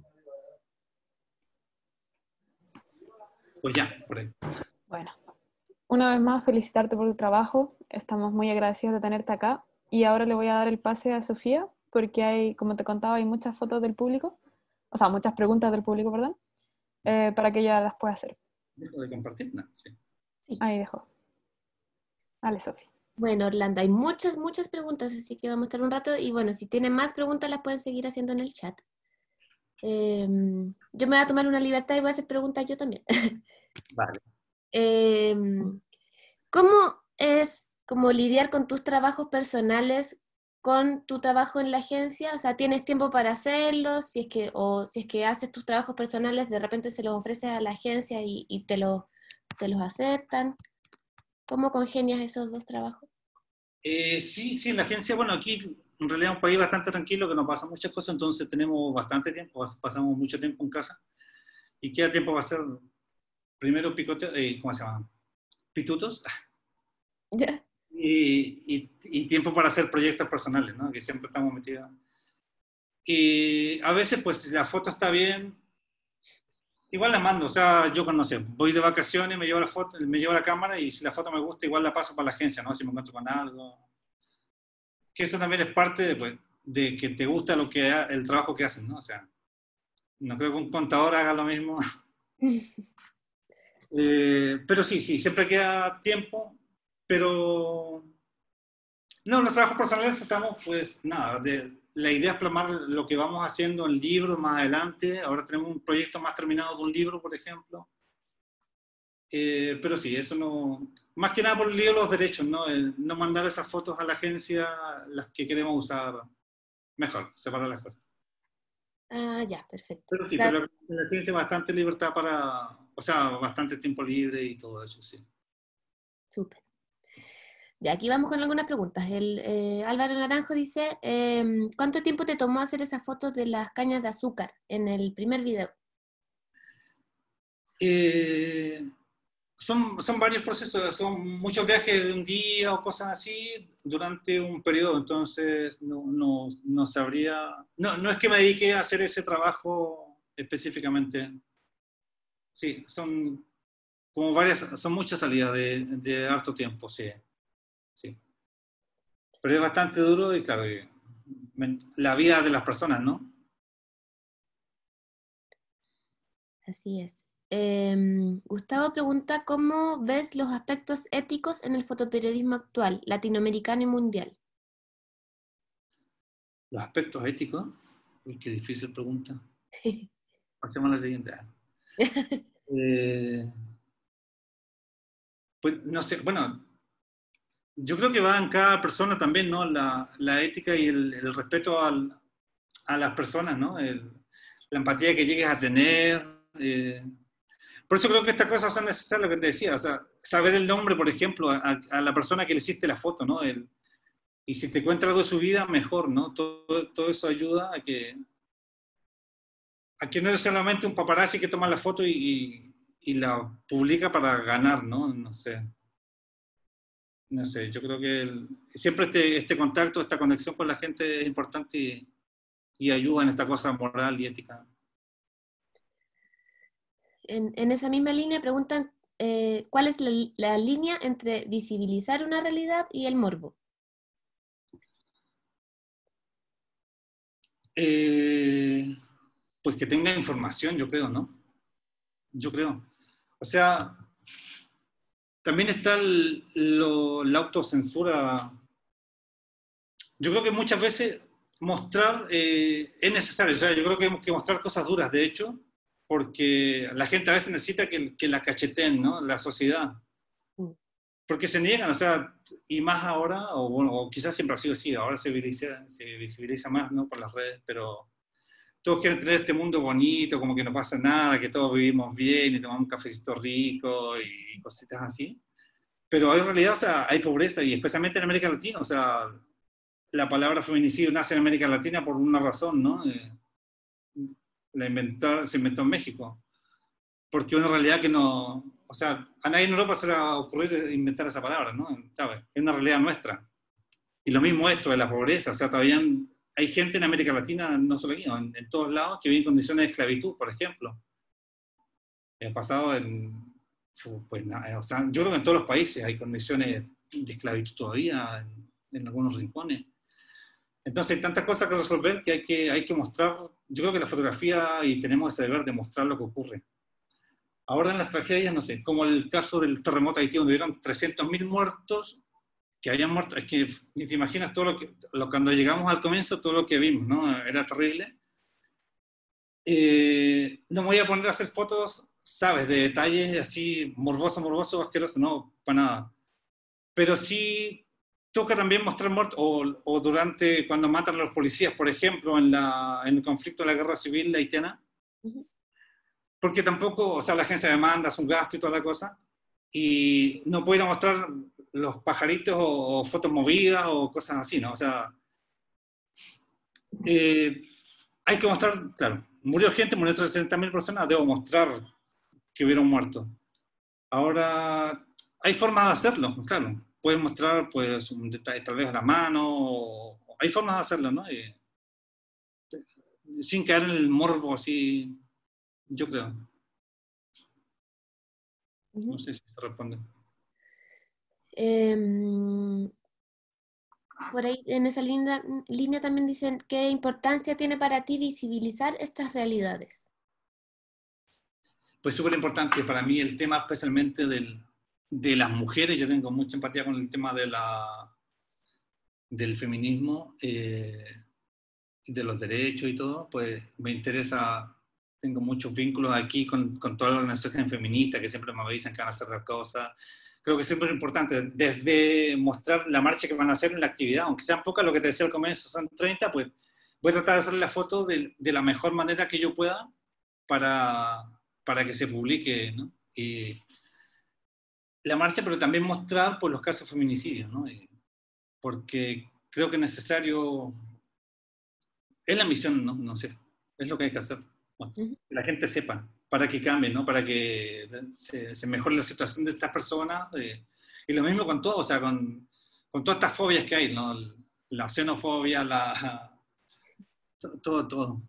Pues ya, por ahí. Bueno, una vez más felicitarte por tu trabajo, estamos muy agradecidos de tenerte acá y ahora le voy a dar el pase a Sofía porque hay, como te contaba, hay muchas fotos del público, o sea, muchas preguntas del público, perdón, eh, para que ella las pueda hacer. ¿Dejo de compartir? No, sí. Sí. Ahí dejo. Dale, Sofía. Bueno, Orlando, hay muchas, muchas preguntas, así que vamos a estar un rato. Y bueno, si tienen más preguntas, las pueden seguir haciendo en el chat. Eh, yo me voy a tomar una libertad y voy a hacer preguntas yo también. Vale. Eh, ¿Cómo es como lidiar con tus trabajos personales con tu trabajo en la agencia? O sea, ¿tienes tiempo para hacerlo? Si es que, o si es que haces tus trabajos personales, de repente se los ofreces a la agencia y, y te, lo, te los aceptan. ¿Cómo congenias esos dos trabajos? Eh, sí, sí, en la agencia, bueno, aquí en realidad es un país bastante tranquilo que nos pasan muchas cosas, entonces tenemos bastante tiempo, pasamos mucho tiempo en casa y queda tiempo para hacer primero picote, eh, ¿cómo se llama? Pitutos. Yeah. Y, y, y tiempo para hacer proyectos personales, ¿no? Que siempre estamos metidos. Y a veces, pues, si la foto está bien, igual la mando. O sea, yo cuando, no sé, voy de vacaciones, me llevo la foto, me llevo la cámara y si la foto me gusta, igual la paso para la agencia, ¿no? Si me encuentro con algo. Que eso también es parte de, pues, de que te gusta lo que, el trabajo que hacen, ¿no? O sea, no creo que un contador haga lo mismo. eh, pero sí, sí, siempre queda tiempo. Pero no, los trabajos personales estamos, pues nada, de, la idea es plasmar lo que vamos haciendo en libros más adelante. Ahora tenemos un proyecto más terminado de un libro, por ejemplo. Eh, pero sí, eso no, más que nada por el lío de los derechos, ¿no? El no mandar esas fotos a la agencia, las que queremos usar, mejor, separar las cosas. Ah, ya, perfecto. Pero sí, O sea, pero la agencia bastante libertad para, o sea, bastante tiempo libre y todo eso, sí. Súper. Ya, aquí vamos con algunas preguntas. El eh, Álvaro Naranjo dice, eh, ¿cuánto tiempo te tomó hacer esas fotos de las cañas de azúcar en el primer video? Eh, son, son varios procesos, son muchos viajes de un día o cosas así durante un periodo, entonces no, no, no sabría, no, no es que me dedique a hacer ese trabajo específicamente. Sí, son como varias, son muchas salidas de, de harto tiempo, sí, sí. Pero es bastante duro y claro, y la vida de las personas, ¿no? Así es. Eh, Gustavo pregunta, ¿cómo ves los aspectos éticos en el fotoperiodismo actual, latinoamericano y mundial? Los aspectos éticos, uy, qué difícil pregunta. Pasemos a la siguiente. Eh, pues no sé, bueno, yo creo que va en cada persona también, ¿no? La, la ética y el, el respeto al, a las personas, ¿no? El, la empatía que llegues a tener. Eh, por eso creo que estas cosas son necesarias, lo que te decía, o sea, saber el nombre, por ejemplo, a, a la persona que le hiciste la foto, ¿no? El, y si te cuenta algo de su vida, mejor, ¿no? Todo, todo eso ayuda a que, a que no es solamente un paparazzi que toma la foto y, y, y la publica para ganar, ¿no? No sé. No sé, yo creo que el, siempre este, este contacto, esta conexión con la gente es importante y, y ayuda en esta cosa moral y ética. En, en esa misma línea preguntan, eh, ¿cuál es la, la línea entre visibilizar una realidad y el morbo? Eh, pues que tenga información, yo creo, ¿no? Yo creo. O sea, también está el, lo, la autocensura. Yo creo que muchas veces mostrar eh, es necesario. O sea, yo creo que hay que mostrar cosas duras, de hecho, porque la gente a veces necesita que, que la cacheteen, ¿no? La sociedad. Porque se niegan, o sea, y más ahora, o, bueno, o quizás siempre ha sido así, ahora se visibiliza, se visibiliza más, ¿no? Por las redes, pero todos quieren tener este mundo bonito, como que no pasa nada, que todos vivimos bien y tomamos un cafecito rico y cositas así. Pero hay realidad, o sea, hay pobreza, y especialmente en América Latina, o sea, la palabra feminicidio nace en América Latina por una razón, ¿no? Eh, la inventó, se inventó en México. Porque una realidad que no, o sea, a nadie en Europa se le va a ocurrir inventar esa palabra, ¿no? ¿Sabes? Es una realidad nuestra. Y lo mismo esto de la pobreza, o sea, todavía hay gente en América Latina, no solo aquí, en, en todos lados, que vive en condiciones de esclavitud, por ejemplo. Ha pasado en, pues, o sea, yo creo que en todos los países hay condiciones de esclavitud todavía, en, en algunos rincones. Entonces hay tantas cosas que resolver que hay que, hay que mostrar, yo creo que la fotografía, y tenemos ese deber de mostrar lo que ocurre. Ahora en las tragedias, no sé, como el caso del terremoto de Haití, donde hubieron trescientos mil muertos, que habían muerto, es que ni te imaginas todo lo que, lo, cuando llegamos al comienzo, todo lo que vimos, ¿no? Era terrible. Eh, no me voy a poner a hacer fotos, ¿sabes? De detalles así, morboso, morboso, asqueroso, no, para nada. Pero sí toca también mostrar muertos, o, o durante, cuando matan a los policías, por ejemplo, en, la, en el conflicto de la guerra civil haitiana. Uh-huh. Porque tampoco, o sea, la agencia demanda, es un gasto y toda la cosa, y no puedo ir a mostrar los pajaritos o, o fotos movidas o cosas así, ¿no? O sea, eh, hay que mostrar, claro, murió gente, murió trescientas mil personas, debo mostrar que hubieron muerto. Ahora, hay formas de hacerlo, claro, puedes mostrar, pues, un detalle, tal vez a la mano, o, hay formas de hacerlo, ¿no? Y, sin caer en el morbo así, yo creo. No sé si se responde. Eh, por ahí, en esa línea, línea también dicen, ¿qué importancia tiene para ti visibilizar estas realidades? Pues súper importante para mí el tema especialmente del, de las mujeres. Yo tengo mucha empatía con el tema de la, del feminismo, eh, de los derechos y todo, pues me interesa, tengo muchos vínculos aquí con, con todas las organizaciones feministas que siempre me dicen que van a hacer las cosas. Creo que siempre es importante, desde mostrar la marcha que van a hacer en la actividad, aunque sean pocas, lo que te decía al comienzo son treinta, pues voy a tratar de hacer la foto de, de la mejor manera que yo pueda para, para que se publique, ¿no? Y la marcha, pero también mostrar por los casos de feminicidios, ¿no? Y porque creo que es necesario, es la misión, ¿no? No sé, es lo que hay que hacer, ¿no? Que la gente sepa, para que cambie, ¿no? Para que se, se mejore la situación de estas personas, eh, y lo mismo con todo, o sea, con, con todas estas fobias que hay, ¿no? La xenofobia, la... todo, todo.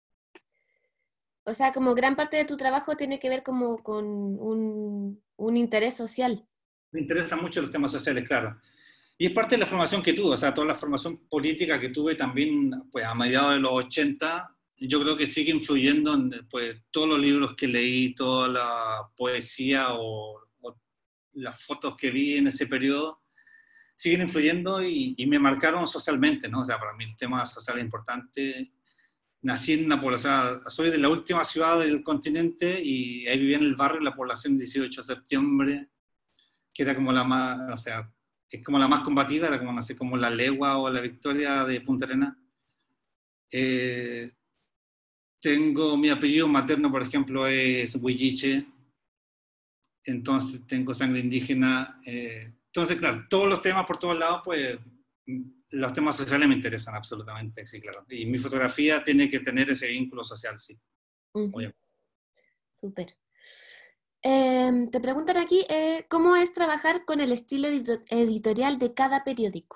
O sea, como gran parte de tu trabajo tiene que ver como con un, un interés social. Me interesan mucho los temas sociales, claro. Y es parte de la formación que tuve, o sea, toda la formación política que tuve también, pues a mediados de los ochenta, yo creo que sigue influyendo en pues, todos los libros que leí, toda la poesía o, o las fotos que vi en ese periodo, siguen influyendo y, y me marcaron socialmente, ¿no? O sea, para mí el tema social es importante. Nací en una población, soy de la última ciudad del continente y ahí vivía en el barrio, la población dieciocho de septiembre, que era como la más, o sea, es como la más combativa, era como, no sé, como la Legua o la Victoria de Punta Arenas. Eh, tengo mi apellido materno, por ejemplo, es Huilliche, entonces tengo sangre indígena. Eh, entonces, claro, todos los temas por todos lados, pues los temas sociales me interesan absolutamente, sí, claro. Y mi fotografía tiene que tener ese vínculo social, sí. Uh-huh. Obviamente. Súper. Eh, te preguntan aquí, eh, ¿cómo es trabajar con el estilo edito- editorial de cada periódico?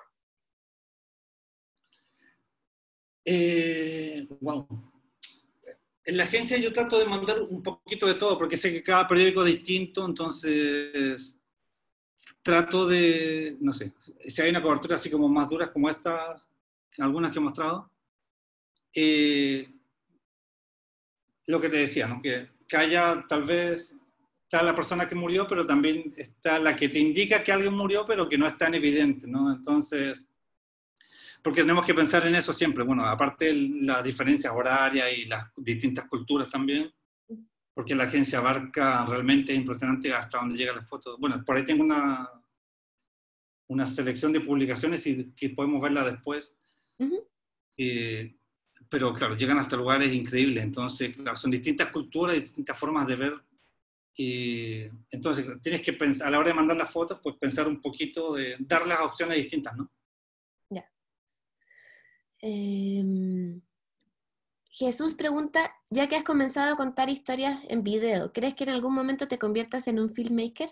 Eh, wow. En la agencia yo trato de mandar un poquito de todo, porque sé que cada periódico es distinto, entonces trato de, no sé, si hay una cobertura así como más duras como estas, algunas que he mostrado, eh, lo que te decía, ¿no? Que, que haya tal vez, está la persona que murió, pero también está la que te indica que alguien murió, pero que no es tan evidente, ¿no? Entonces, porque tenemos que pensar en eso siempre, bueno, aparte las diferencias horarias y las distintas culturas también, porque la agencia abarca realmente impresionante hasta donde llegan las fotos. Bueno, por ahí tengo una, una selección de publicaciones y que podemos verla después. Uh-huh. Eh, pero claro, llegan hasta lugares increíbles, entonces, claro, son distintas culturas y distintas formas de ver. Eh, entonces, tienes que pensar, a la hora de mandar las fotos, pues pensar un poquito, de dar las opciones distintas, ¿no? Ya. Eh, Jesús pregunta, ya que has comenzado a contar historias en video, ¿crees que en algún momento te conviertas en un filmmaker?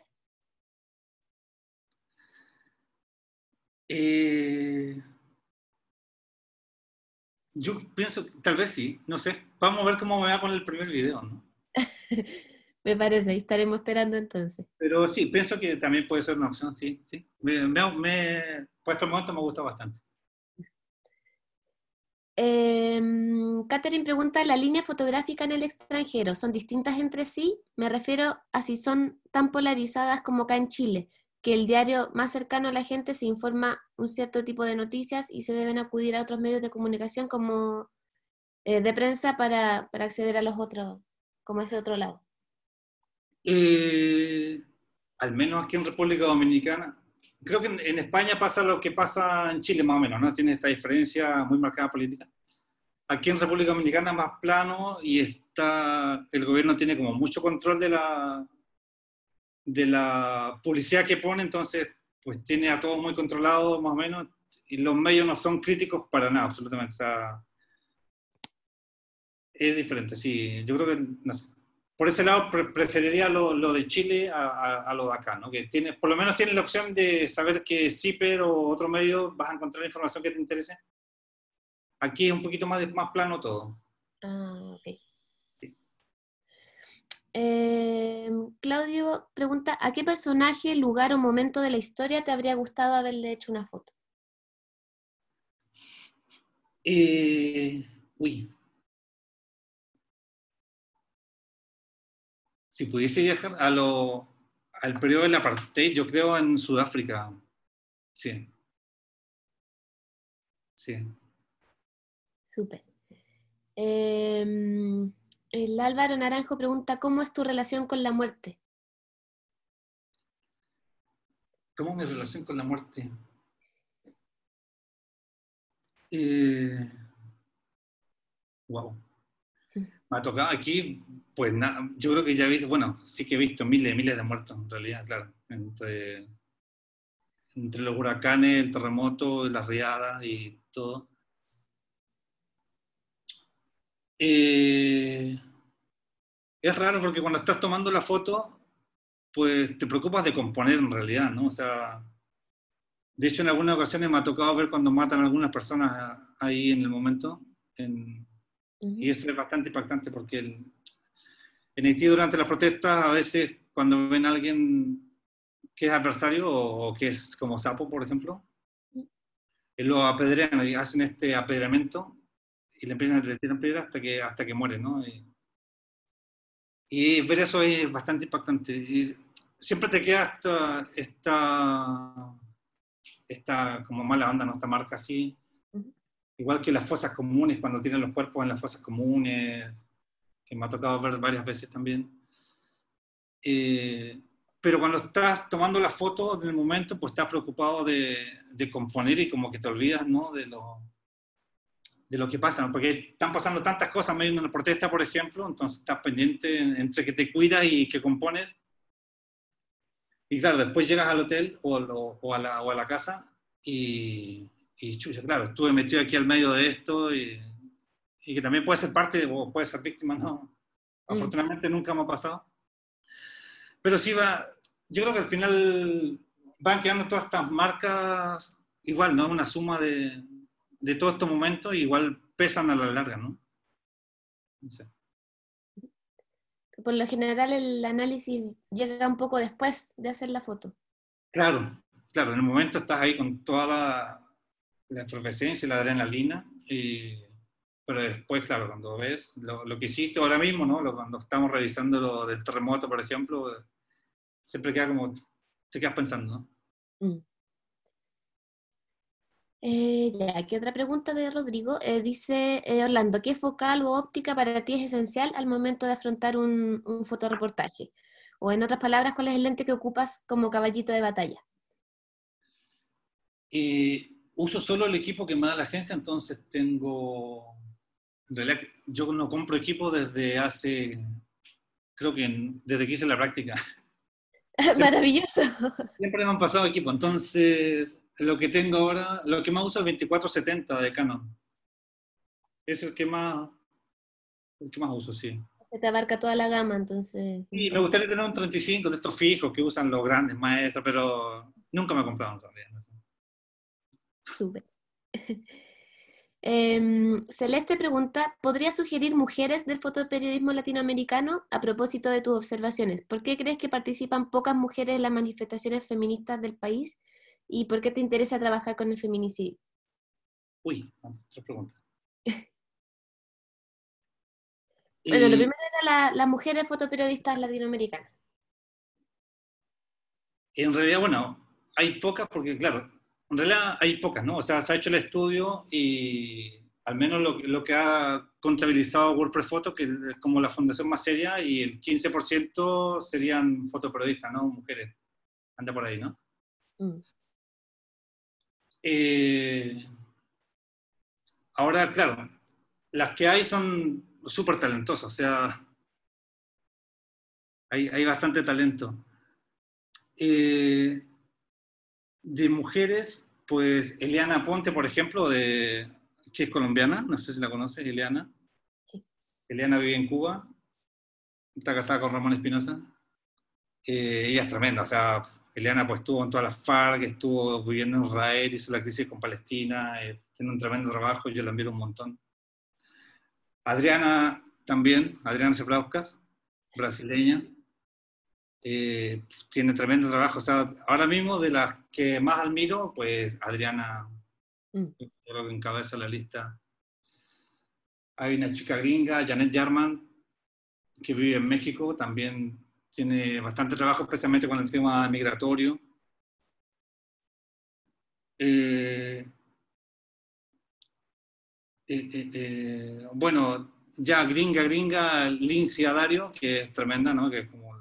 Eh, yo pienso, tal vez sí, no sé. Vamos a ver cómo me va con el primer video, ¿no? Me parece, estaremos esperando entonces. Pero sí, pienso que también puede ser una opción, sí, sí. Me, me, me, por este momento me gusta bastante. Eh, Catherine pregunta, ¿la línea fotográfica en el extranjero son distintas entre sí? Me refiero a si son tan polarizadas como acá en Chile, que el diario más cercano a la gente se informa un cierto tipo de noticias y se deben acudir a otros medios de comunicación como eh, de prensa para, para acceder a los otros, como ese otro lado. Eh, al menos aquí en República Dominicana, creo que en, en España pasa lo que pasa en Chile más o menos, ¿no? Tiene esta diferencia muy marcada política. Aquí en República Dominicana es más plano y está, el gobierno tiene como mucho control de la, de la publicidad que pone, entonces pues tiene a todos muy controlados más o menos y los medios no son críticos para nada, absolutamente. O sea, es diferente, sí. Yo creo que, no sé, por ese lado pre preferiría lo, lo de Chile a, a, a lo de acá, ¿no? Que tiene, por lo menos tiene la opción de saber que Zipper o otro medio vas a encontrar información que te interese. Aquí es un poquito más, de, más plano todo. Ah, ok. Sí. Eh, Claudio pregunta, ¿a qué personaje, lugar o momento de la historia te habría gustado haberle hecho una foto? Eh, uy. Si pudiese viajar a lo, al periodo del apartheid, yo creo en Sudáfrica. Sí. Sí. Súper. Eh, el Álvaro Naranjo pregunta, ¿cómo es tu relación con la muerte? ¿Cómo es mi relación con la muerte? Eh, wow. Me ha tocado aquí, Pues nada, yo creo que ya he visto, bueno, sí que he visto miles y miles de muertos en realidad, claro, entre, entre los huracanes, el terremoto, las riadas y todo. Eh, es raro porque cuando estás tomando la foto, pues te preocupas de componer en realidad, ¿no? O sea, de hecho en algunas ocasiones me ha tocado ver cuando matan a algunas personas ahí en el momento, en, Ujú. y eso es bastante impactante porque el, en Haití durante las protestas a veces cuando ven a alguien que es adversario o, o que es como sapo, por ejemplo, eh, lo apedrean y hacen este apedreamiento y le empiezan a le tiran piedras hasta que, hasta que muere, ¿no? Y, y ver eso es bastante impactante. Y siempre te queda esta, esta, esta como mala onda, ¿no? Esta marca así. Ujú. Igual que las fosas comunes, cuando tiran los cuerpos en las fosas comunes, que me ha tocado ver varias veces también. Eh, pero cuando estás tomando la foto en el momento, pues estás preocupado de, de componer y como que te olvidas, ¿no? De lo, de lo que pasa, ¿no? Porque están pasando tantas cosas medio en una protesta, por ejemplo, entonces estás pendiente entre que te cuidas y que compones. Y claro, después llegas al hotel o, lo, o, a, la, o a la casa y, y chucha, claro, estuve metido aquí al medio de esto y, y que también puede ser parte o puede ser víctima, ¿no? Mm. Afortunadamente nunca me ha pasado. Pero sí va, yo creo que al final van quedando todas estas marcas igual, ¿no? Una suma de, de todos estos momentos igual pesan a la larga, ¿no? No sé. Por lo general el análisis llega un poco después de hacer la foto. Claro, claro, en el momento estás ahí con toda la, la efervescencia y la adrenalina, y, pero después, claro, cuando ves lo, lo que hiciste ahora mismo, ¿no? Lo, cuando estamos revisando lo del terremoto, por ejemplo, siempre queda como, te quedas pensando, ¿no? Mm. Eh, ya, aquí otra pregunta de Rodrigo. Eh, dice eh, Orlando, ¿qué focal o óptica para ti es esencial al momento de afrontar un, un fotoreportaje? O en otras palabras, ¿cuál es el lente que ocupas como caballito de batalla? Y uso solo el equipo que me da la agencia, entonces tengo, en realidad yo no compro equipo desde hace, creo que en- desde que hice la práctica. Siempre, Maravilloso. siempre me han pasado equipo, entonces lo que tengo ahora, lo que más uso es el veinticuatro setenta de Canon. Es el que más, el que más uso, sí. Se te abarca toda la gama, entonces. Y me gustaría tener un treinta y cinco de estos fijos que usan los grandes maestros, pero nunca me he comprado un realidad. Súper. Em, Celeste pregunta, ¿podría sugerir mujeres del fotoperiodismo latinoamericano a propósito de tus observaciones? ¿Por qué crees que participan pocas mujeres en las manifestaciones feministas del país? ¿Y por qué te interesa trabajar con el feminicidio? Uy, otra pregunta. Bueno, lo Y primero era la- las mujeres fotoperiodistas latinoamericanas. en realidad, bueno, hay pocas porque, claro, en realidad hay pocas, ¿no? O sea, se ha hecho el estudio y al menos lo, lo que ha contabilizado WordPress Photo, que es como la fundación más seria, y el quince por ciento serían fotoperiodistas, ¿no? Mujeres. Anda por ahí, ¿no? Mm. Eh, ahora, claro, las que hay son súper talentosas, o sea, hay, hay bastante talento. Eh, de mujeres, pues Eliana Ponte, por ejemplo, de, que es colombiana, no sé si la conoces, Eliana. Sí. Eliana vive en Cuba, está casada con Ramón Espinosa. Eh, ella es tremenda, o sea, Eliana pues estuvo en todas las FARC, estuvo viviendo en Israel, hizo la crisis con Palestina, eh, tiene un tremendo trabajo, yo la admiro un montón. Adriana también, Adriana Cebrauskas, brasileña, eh, tiene tremendo trabajo, o sea, ahora mismo de las que más admiro, pues Adriana, Mm. yo creo que encabeza la lista. Hay una chica gringa, Janet Jarman, que vive en México, también tiene bastante trabajo, especialmente con el tema migratorio. Eh, eh, eh, eh, bueno, ya gringa, gringa, Lindsay Adario, que es tremenda, ¿no? Que es como el,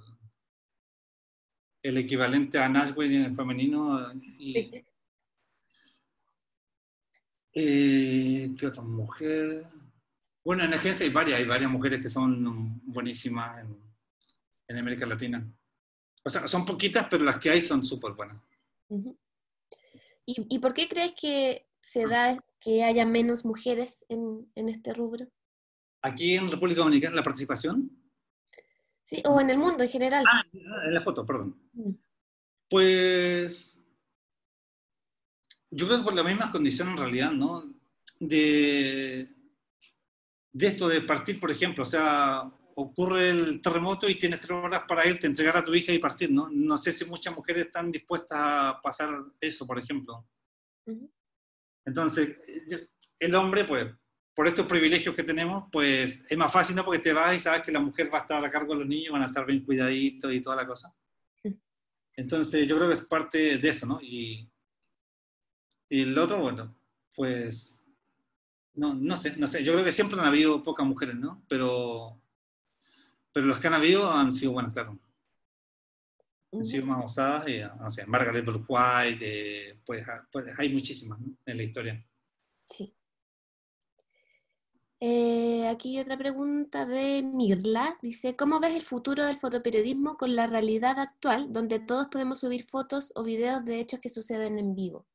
el equivalente a Nashville en el femenino. Y, Sí. eh, ¿qué otra mujer? Bueno, en la agencia hay varias, hay varias mujeres que son buenísimas en, en América Latina. O sea, son poquitas, pero las que hay son súper buenas. Uh-huh. ¿Y, ¿Y por qué crees que se da que haya menos mujeres en, en este rubro? Aquí en República Dominicana, la participación. Sí, o en el mundo en general. Ah, en la foto, perdón. Mm. Pues yo creo que por las mismas condiciones en realidad, ¿no? De, de esto de partir, por ejemplo, o sea, ocurre el terremoto y tienes tres horas para irte, entregar a tu hija y partir, ¿no? No sé si muchas mujeres están dispuestas a pasar eso, por ejemplo. Uh-huh. Entonces, el hombre, pues, por estos privilegios que tenemos, pues es más fácil, ¿no? Porque te vas y sabes que la mujer va a estar a cargo de los niños, van a estar bien cuidaditos y toda la cosa. Entonces, yo creo que es parte de eso, ¿no? Y, y el otro, bueno, pues, no, no sé, no sé. Yo creo que siempre han habido pocas mujeres, ¿no? Pero, pero los que han habido han sido buenas, claro. Uh-huh. Han sido más osadas, y, no sé, Margaret Bourke White, eh, pues, pues hay muchísimas, ¿no? En la historia. Sí. Eh, aquí otra pregunta de Mirla. Dice, ¿cómo ves el futuro del fotoperiodismo con la realidad actual, donde todos podemos subir fotos o videos de hechos que suceden en vivo?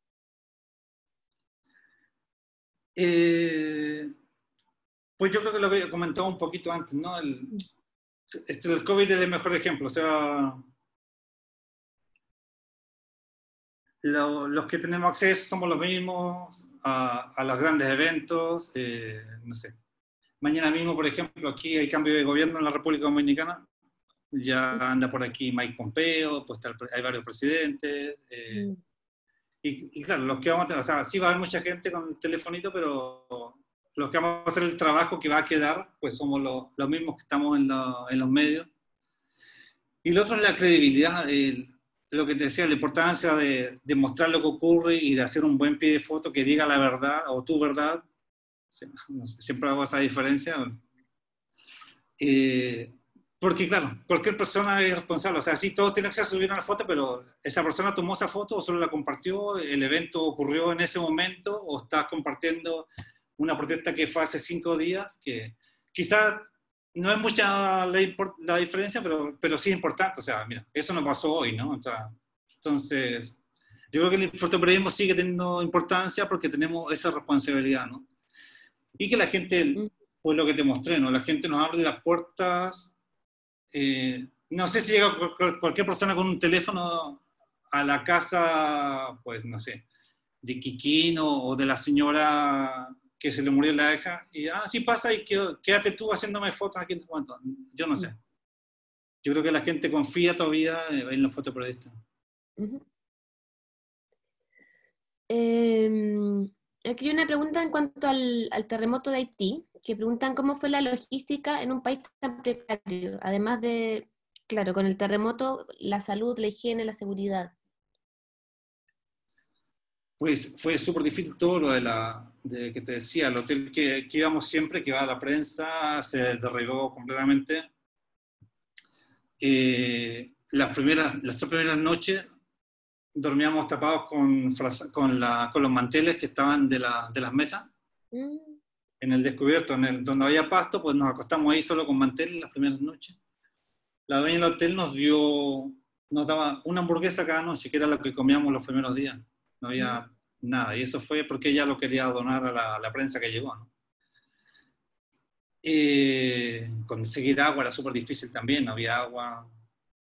Eh, pues yo creo que lo que he comentado un poquito antes, ¿no? El, este, el COVID es el mejor ejemplo, o sea, lo, los que tenemos acceso somos los mismos a, a los grandes eventos, eh, no sé. Mañana mismo, por ejemplo, aquí hay cambio de gobierno en la República Dominicana, ya anda por aquí Mike Pompeo, pues está, hay varios presidentes, eh, Mm. y, y claro, los que vamos a tener, o sea, sí va a haber mucha gente con el telefonito, pero los que vamos a hacer el trabajo que va a quedar, pues somos los, los mismos que estamos en, la, en los medios. Y lo otro es la credibilidad, el, lo que te decía, la importancia de, de mostrar lo que ocurre y de hacer un buen pie de foto que diga la verdad o tu verdad. No sé, siempre hago esa diferencia. Eh, porque claro, cualquier persona es responsable, o sea, sí, todos tienen acceso a subir una foto, pero esa persona tomó esa foto o solo la compartió, el evento ocurrió en ese momento, o estás compartiendo una protesta que fue hace cinco días, que quizás no es mucha la, la diferencia, pero, pero sí es importante, o sea, mira, eso no pasó hoy, ¿no? O sea, entonces, yo creo que el fotoperiodismo sigue teniendo importancia porque tenemos esa responsabilidad, ¿no? Y que la gente, pues lo que te mostré, ¿no? La gente nos abre las puertas. Eh, no sé si llega cualquier persona con un teléfono a la casa, pues no sé, de Kikín o, o de la señora que se le murió la hija, y ah, sí pasa y quédate tú haciéndome fotos aquí en tu cuento. Yo no sé. Yo creo que la gente confía todavía en los fotoperiodistas. Uh-huh. Eh, aquí hay una pregunta en cuanto al, al terremoto de Haití, que preguntan cómo fue la logística en un país tan precario, además de, claro, con el terremoto, la salud, la higiene, la seguridad. Pues fue súper difícil todo lo de la, de que te decía, el hotel que, que íbamos siempre, que iba a la prensa, se derribó completamente. Eh, las, primeras, las tres primeras noches dormíamos tapados con, con, la, con los manteles que estaban de, la, de las mesas. Mm. En el descubierto, en el, donde había pasto, pues nos acostamos ahí solo con manteles las primeras noches. La dueña del hotel nos dio, nos daba una hamburguesa cada noche, que era lo que comíamos los primeros días. No había mm. nada, y eso fue porque ella lo quería donar a la, a la prensa que llegó, ¿no? Eh, conseguir agua era súper difícil también, no había agua.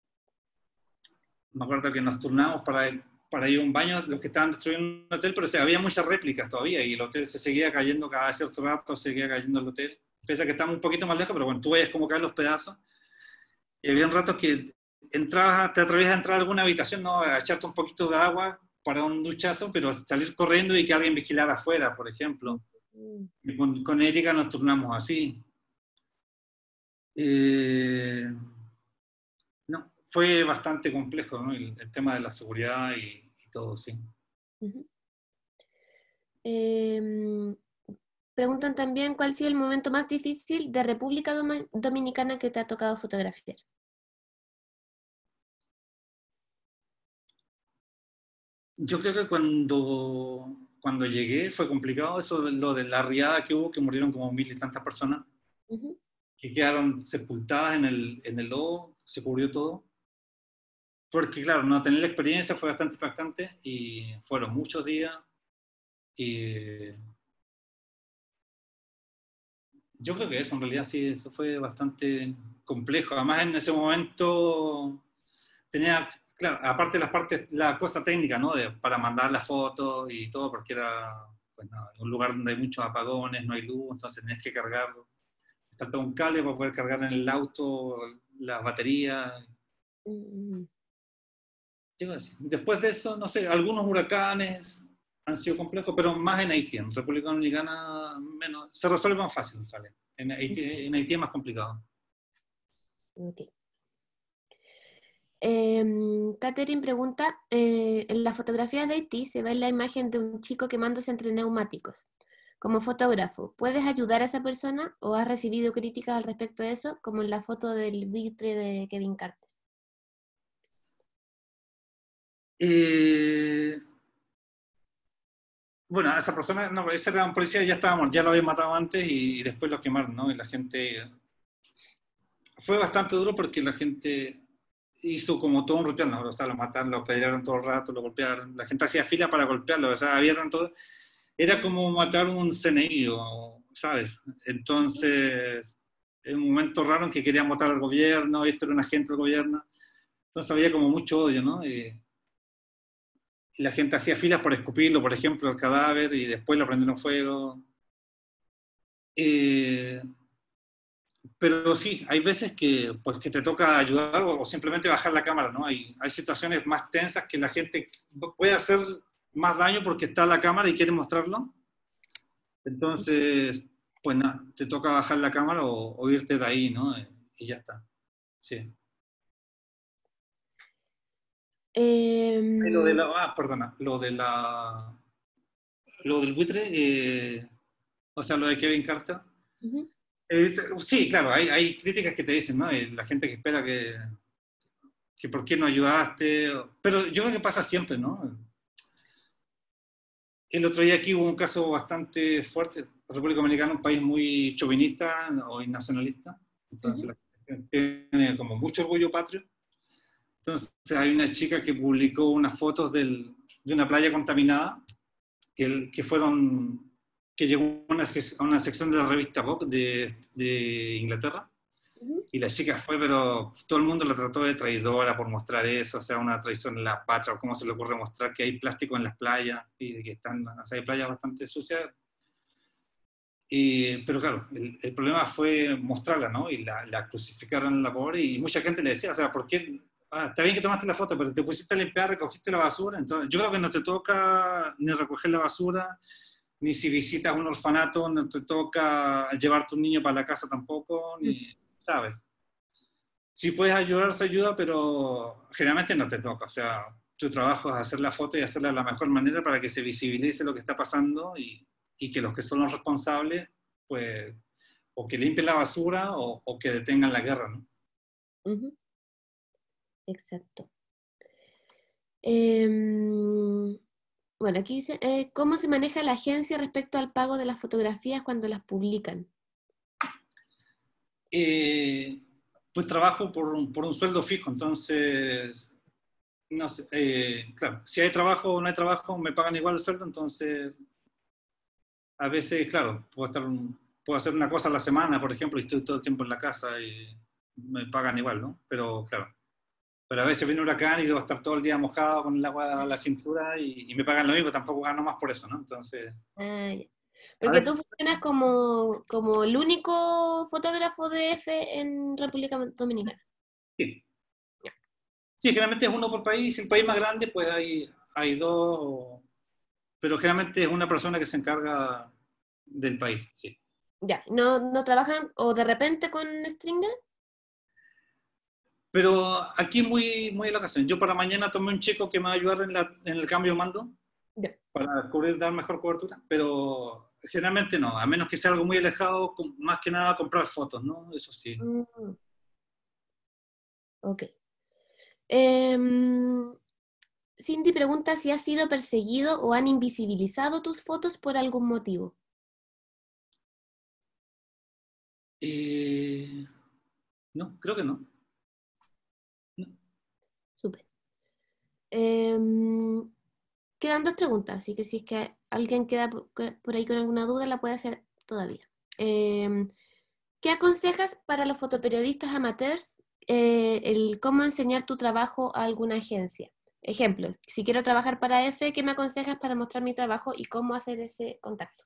Me acuerdo que nos turnamos para, para ir a un baño, los que estaban destruyendo el hotel, pero o sea, había muchas réplicas todavía y el hotel se seguía cayendo cada cierto rato, seguía cayendo el hotel. Pese a que estamos un poquito más lejos, pero bueno, tú veías cómo caen los pedazos. Y había ratos que entrabas, te atrevías a entrar a alguna habitación, ¿no? A echarte un poquito de agua para un duchazo, pero salir corriendo y que alguien vigilara afuera, por ejemplo. Y con, con Erika nos turnamos así. Eh, no, fue bastante complejo, ¿no? El, el tema de la seguridad y, y todo, sí. Uh-huh. eh, preguntan también cuál ha sido el momento más difícil de República Dom- Dominicana que te ha tocado fotografiar. Yo creo que cuando, cuando llegué fue complicado eso, de lo de la riada que hubo, que murieron como mil y tantas personas, Ujú. que quedaron sepultadas en el, en el lodo, se cubrió todo. Porque claro, no tener la experiencia fue bastante impactante y fueron muchos días. Y yo creo que eso en realidad sí, eso fue bastante complejo. Además en ese momento tenía, claro, aparte de las partes, la cosa técnica, ¿no? De, para mandar las fotos y todo, porque era pues, nada, un lugar donde hay muchos apagones, no hay luz, entonces tenías que cargar, faltaba un cable para poder cargar en el auto las baterías. Mm, Llegó así. Después de eso, no sé, algunos huracanes han sido complejos, pero más en Haití. En República Dominicana menos, se resuelve más fácil, en realidad. En Haití, en Haití es más complicado. ok. Em, Catherine pregunta, eh, en la fotografía de Haití se ve la imagen de un chico quemándose entre neumáticos. Como fotógrafo, ¿puedes ayudar a esa persona o has recibido críticas al respecto de eso, como en la foto del vitre de Kevin Carter? Eh, bueno, esa persona, no, ese era un policía, ya estábamos, ya lo habían matado antes y, y después lo quemaron, ¿no? Y la gente... Fue bastante duro porque la gente hizo como todo un ritual, ¿no? O sea, lo mataron, lo apedrearon todo el rato, lo golpearon. La gente hacía fila para golpearlo, o sea, había tanto... Era como matar un C N I, o, ¿sabes? Entonces, en un momento raro en que querían votar al gobierno, esto era un agente del gobierno, entonces había como mucho odio, ¿no? Y, y la gente hacía filas por escupirlo, por ejemplo, el cadáver, y después lo prendieron fuego. Eh, pero sí, hay veces que, pues, que te toca ayudar o, o simplemente bajar la cámara, ¿no? Hay, hay situaciones más tensas que la gente puede hacer más daño porque está la cámara y quiere mostrarlo. Entonces, pues nada, te toca bajar la cámara o, o irte de ahí, ¿no? Y ya está. Sí. Y lo de Em, la, ah, perdona, lo de la, lo del buitre, eh, o sea, lo de Kevin Carter. ujú. Eh, sí, claro, hay, hay críticas que te dicen, ¿no? Y la gente que espera que, que por qué no ayudaste, pero yo creo que pasa siempre, ¿no? El otro día aquí hubo un caso bastante fuerte. República Dominicana es un país muy chauvinista o nacionalista, entonces Ujú. la gente tiene como mucho orgullo patrio. Entonces hay una chica que publicó unas fotos del, de una playa contaminada que, que fueron, que llegó a una, a una sección de la revista Vogue de, de Inglaterra. Ujú. Y la chica fue, pero todo el mundo la trató de traidora por mostrar eso, o sea, una traición en la patria, o cómo se le ocurre mostrar que hay plástico en las playas, y de que están, o sea, hay playas bastante sucias. Y, pero claro, el, el problema fue mostrarla, ¿no? Y la, la crucificaron a la pobre, y mucha gente le decía, o sea, ¿por qué? Ah, está bien que tomaste la foto, pero te pusiste a limpiar, recogiste la basura, entonces yo creo que no te toca ni recoger la basura, ni si visitas un orfanato, no te toca llevar a tu niño para la casa tampoco, ni, ¿sabes? Si puedes ayudar, se ayuda, pero generalmente no te toca. O sea, tu trabajo es hacer la foto y hacerla de la mejor manera para que se visibilice lo que está pasando y, y que los que son los responsables, pues, o que limpien la basura o, o que detengan la guerra, ¿no? Ujú. Exacto. Em, bueno, aquí dice, eh, ¿cómo se maneja la agencia respecto al pago de las fotografías cuando las publican? Eh, pues trabajo por un, por un sueldo fijo, entonces, no sé, eh, claro, si hay trabajo o no hay trabajo, me pagan igual el sueldo, entonces, a veces, claro, puedo estar un- puedo hacer una cosa a la semana, por ejemplo, y estoy todo el tiempo en la casa y me pagan igual, ¿no? Pero claro, pero a veces viene un huracán y debo estar todo el día mojado con el agua a la cintura y, y me pagan lo mismo, tampoco gano más por eso, ¿no? Entonces, Ah, ya. a Porque tú veces funcionas como, como el único fotógrafo de F en República Dominicana. sí. Sí, generalmente es uno por país, si el país más grande, pues hay, hay dos, pero generalmente es una persona que se encarga del país, sí. Ya, ¿no, no trabajan o de repente con Stringer? Pero aquí muy, muy en la ocasión. Yo para mañana tomé un chico que me va a ayudar en, la, en el cambio de mando Ya. para cubrir, dar mejor cobertura, pero generalmente no, a menos que sea algo muy alejado, con- más que nada comprar fotos, ¿no? Eso sí. Mm, ok. Em, Cindy pregunta si has sido perseguido o han invisibilizado tus fotos por algún motivo. Eh, no, creo que no. no. Súper. Eh, quedan dos preguntas, así que si es que alguien queda por ahí con alguna duda, la puede hacer todavía. Eh, ¿Qué aconsejas para los fotoperiodistas amateurs eh, el cómo enseñar tu trabajo a alguna agencia? Ejemplo, si quiero trabajar para F, ¿qué me aconsejas para mostrar mi trabajo y cómo hacer ese contacto?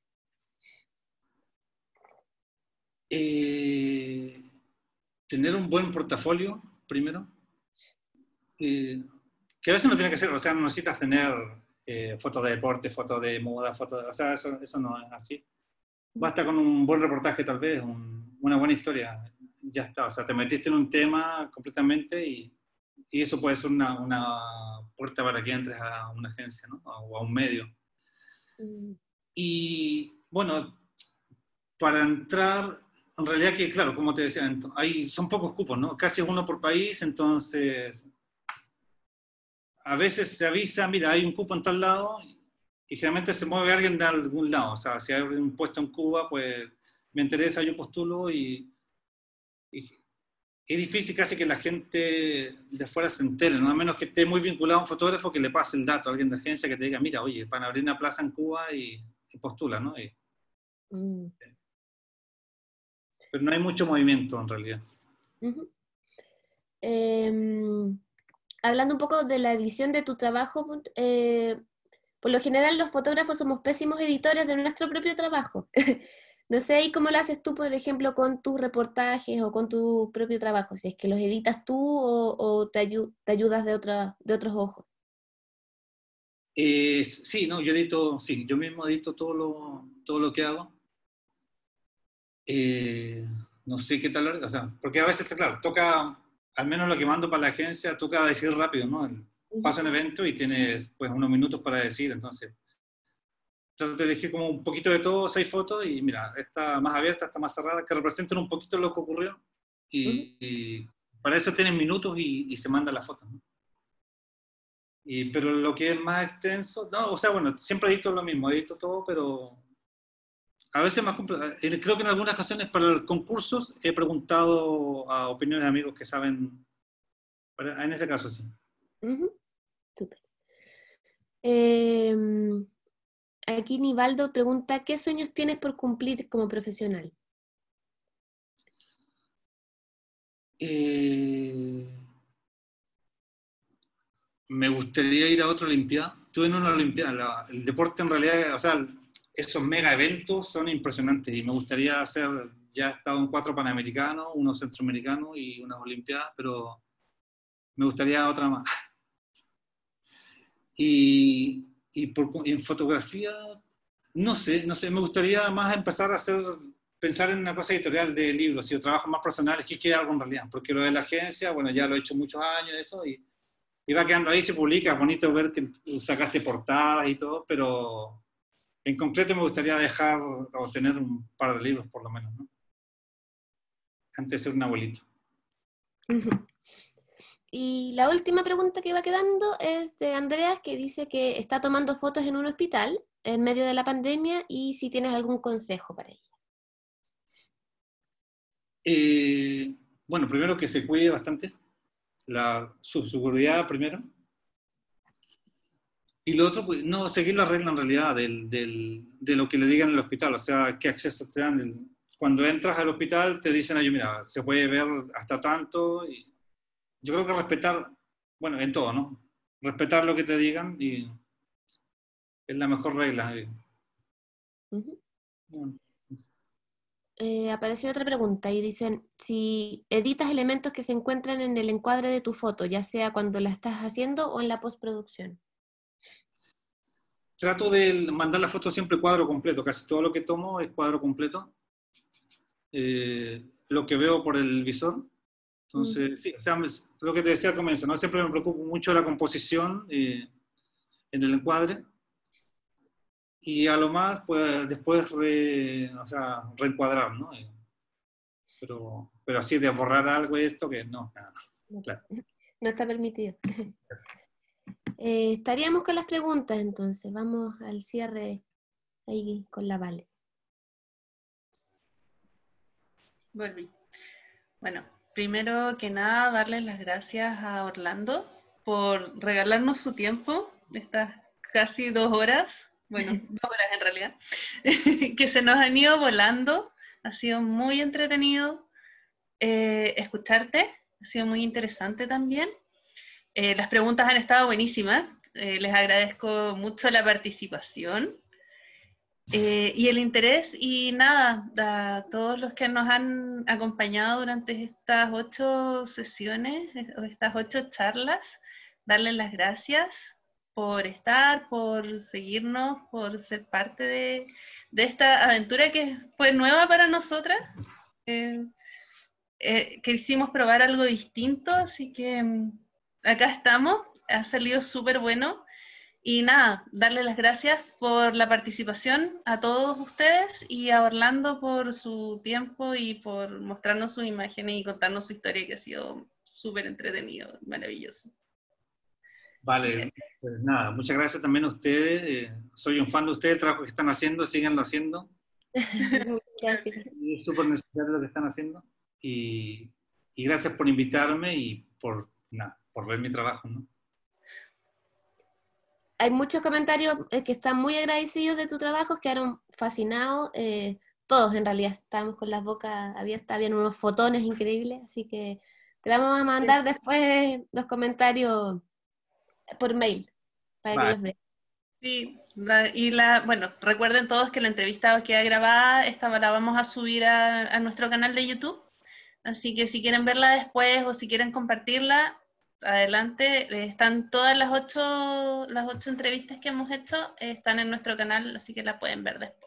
Eh, tener un buen portafolio, primero. Eh, que a veces no tiene que ser, o sea, no necesitas tener eh, fotos de deporte, fotos de moda, fotos de, o sea, eso, eso no es así. Basta con un buen reportaje tal vez, un, una buena historia, ya está. O sea, te metiste en un tema completamente y, y eso puede ser una, una puerta para que entres a una agencia, ¿no? O a un medio. Mm. Y bueno, para entrar, en realidad que, claro, como te decía, hay, son pocos cupos, ¿no? Casi uno por país, entonces a veces se avisa, mira, hay un cupo en tal lado, y generalmente se mueve alguien de algún lado. O sea, si hay un puesto en Cuba, pues me interesa, yo postulo, y, y es difícil casi que la gente de afuera se entere, ¿no? A menos que esté muy vinculado a un fotógrafo que le pase el dato a alguien de agencia que te diga, mira, oye, van a abrir una plaza en Cuba y, y postula, ¿no? Y, mm. Pero no hay mucho movimiento en realidad. Uh-huh. Eh, hablando un poco de la edición de tu trabajo, eh, por lo general los fotógrafos somos pésimos editores de nuestro propio trabajo. No sé, ¿y cómo lo haces tú, por ejemplo, con tus reportajes o con tu propio trabajo? Si es que los editas tú o, o te, ayu- te ayudas de, otra, de otros ojos. Eh, sí, no, yo edito, sí, yo mismo edito todo lo, todo lo que hago. Eh, no sé qué tal, o sea, porque a veces, claro, toca, al menos lo que mando para la agencia, toca decir rápido, ¿no? Pasa un evento y tienes pues unos minutos para decir, entonces trato de elegir como un poquito de todo, seis fotos, y mira, esta más abierta, esta más cerrada, que representen un poquito lo que ocurrió, y, uh-huh. y para eso tienen minutos y, y se manda la foto, ¿no? Y, pero lo que es más extenso, no, o sea, bueno, siempre edito lo mismo, edito todo, pero a veces más complicado. Creo que en algunas ocasiones para los concursos he preguntado a opiniones de amigos que saben, en ese caso sí. Uh-huh. Súper. Eh, aquí Nivaldo pregunta, ¿qué sueños tienes por cumplir como profesional? Eh, me gustaría ir a otra Olimpiada. Estuve en una Olimpiada. La, el deporte en realidad, o sea, esos mega eventos son impresionantes y me gustaría hacer, ya he estado en cuatro Panamericanos, uno Centroamericano y unas Olimpiadas, pero me gustaría otra más. Y, y por, en fotografía, no sé, no sé, me gustaría más empezar a hacer, pensar en una cosa editorial de libros y trabajos más personales, que quede algo en realidad, porque lo de la agencia, bueno, ya lo he hecho muchos años, eso, y, y va quedando ahí, se publica, es bonito ver que sacaste portadas y todo, pero en concreto me gustaría dejar o tener un par de libros por lo menos, ¿no? Antes de ser un abuelito. Uh-huh. Y la última pregunta que va quedando es de Andrea, que dice que está tomando fotos en un hospital en medio de la pandemia y si tienes algún consejo para ella. Eh, bueno, primero que se cuide bastante, la, su seguridad primero. Y lo otro, pues, no, seguir la regla en realidad del, del, de lo que le digan en el hospital, o sea, qué acceso te dan. Cuando entras al hospital te dicen, ay, mira, se puede ver hasta tanto. Y yo creo que respetar, bueno, en todo, ¿no? Respetar lo que te digan y es la mejor regla. Uh-huh. Bueno. Eh, apareció otra pregunta y dicen, si editas elementos que se encuentran en el encuadre de tu foto, ya sea cuando la estás haciendo o en la postproducción. Trato de mandar la foto siempre cuadro completo, casi todo lo que tomo es cuadro completo. Eh, lo que veo por el visor. Entonces, mm. sí, o sea, lo que te decía al comienzo, ¿no? Siempre me preocupo mucho de la composición eh, en el encuadre. Y a lo más, pues después re, o sea, reencuadrar, ¿no? Eh, pero, pero así de borrar algo y esto, que no, nada. No, claro. No está permitido. Eh, estaríamos con las preguntas entonces. Vamos al cierre ahí con la Vale. Volví. Bueno, primero que nada, darles las gracias a Orlando por regalarnos su tiempo, estas casi dos horas, bueno, dos horas en realidad, que se nos han ido volando. Ha sido muy entretenido eh, escucharte, ha sido muy interesante también. Eh, las preguntas han estado buenísimas, eh, les agradezco mucho la participación. Eh, y el interés, y nada, a todos los que nos han acompañado durante estas ocho sesiones, o estas ocho charlas, darles las gracias por estar, por seguirnos, por ser parte de, de esta aventura que fue nueva para nosotras. Eh, eh, quisimos probar algo distinto, así que mm, acá estamos, ha salido súper bueno. Y nada, darle las gracias por la participación a todos ustedes y a Orlando por su tiempo y por mostrarnos sus imágenes y contarnos su historia, que ha sido súper entretenido, maravilloso. Vale, pues nada, muchas gracias también a ustedes. Eh, soy un fan de ustedes, el trabajo que están haciendo, síganlo haciendo. Gracias. Y es súper necesario lo que están haciendo. Y, y gracias por invitarme y por, nada, por ver mi trabajo, ¿no? Hay muchos comentarios eh, que están muy agradecidos de tu trabajo, quedaron fascinados, eh, todos en realidad estábamos con las bocas abiertas, habían unos fotones increíbles, así que te vamos a mandar sí. después los comentarios por mail, para vale. que los vean. Sí, la, y la, bueno, recuerden todos que la entrevista queda grabada, esta la vamos a subir a, a nuestro canal de YouTube, así que si quieren verla después o si quieren compartirla, adelante, están todas las ocho, las ocho entrevistas que hemos hecho, están en nuestro canal, así que la pueden ver después.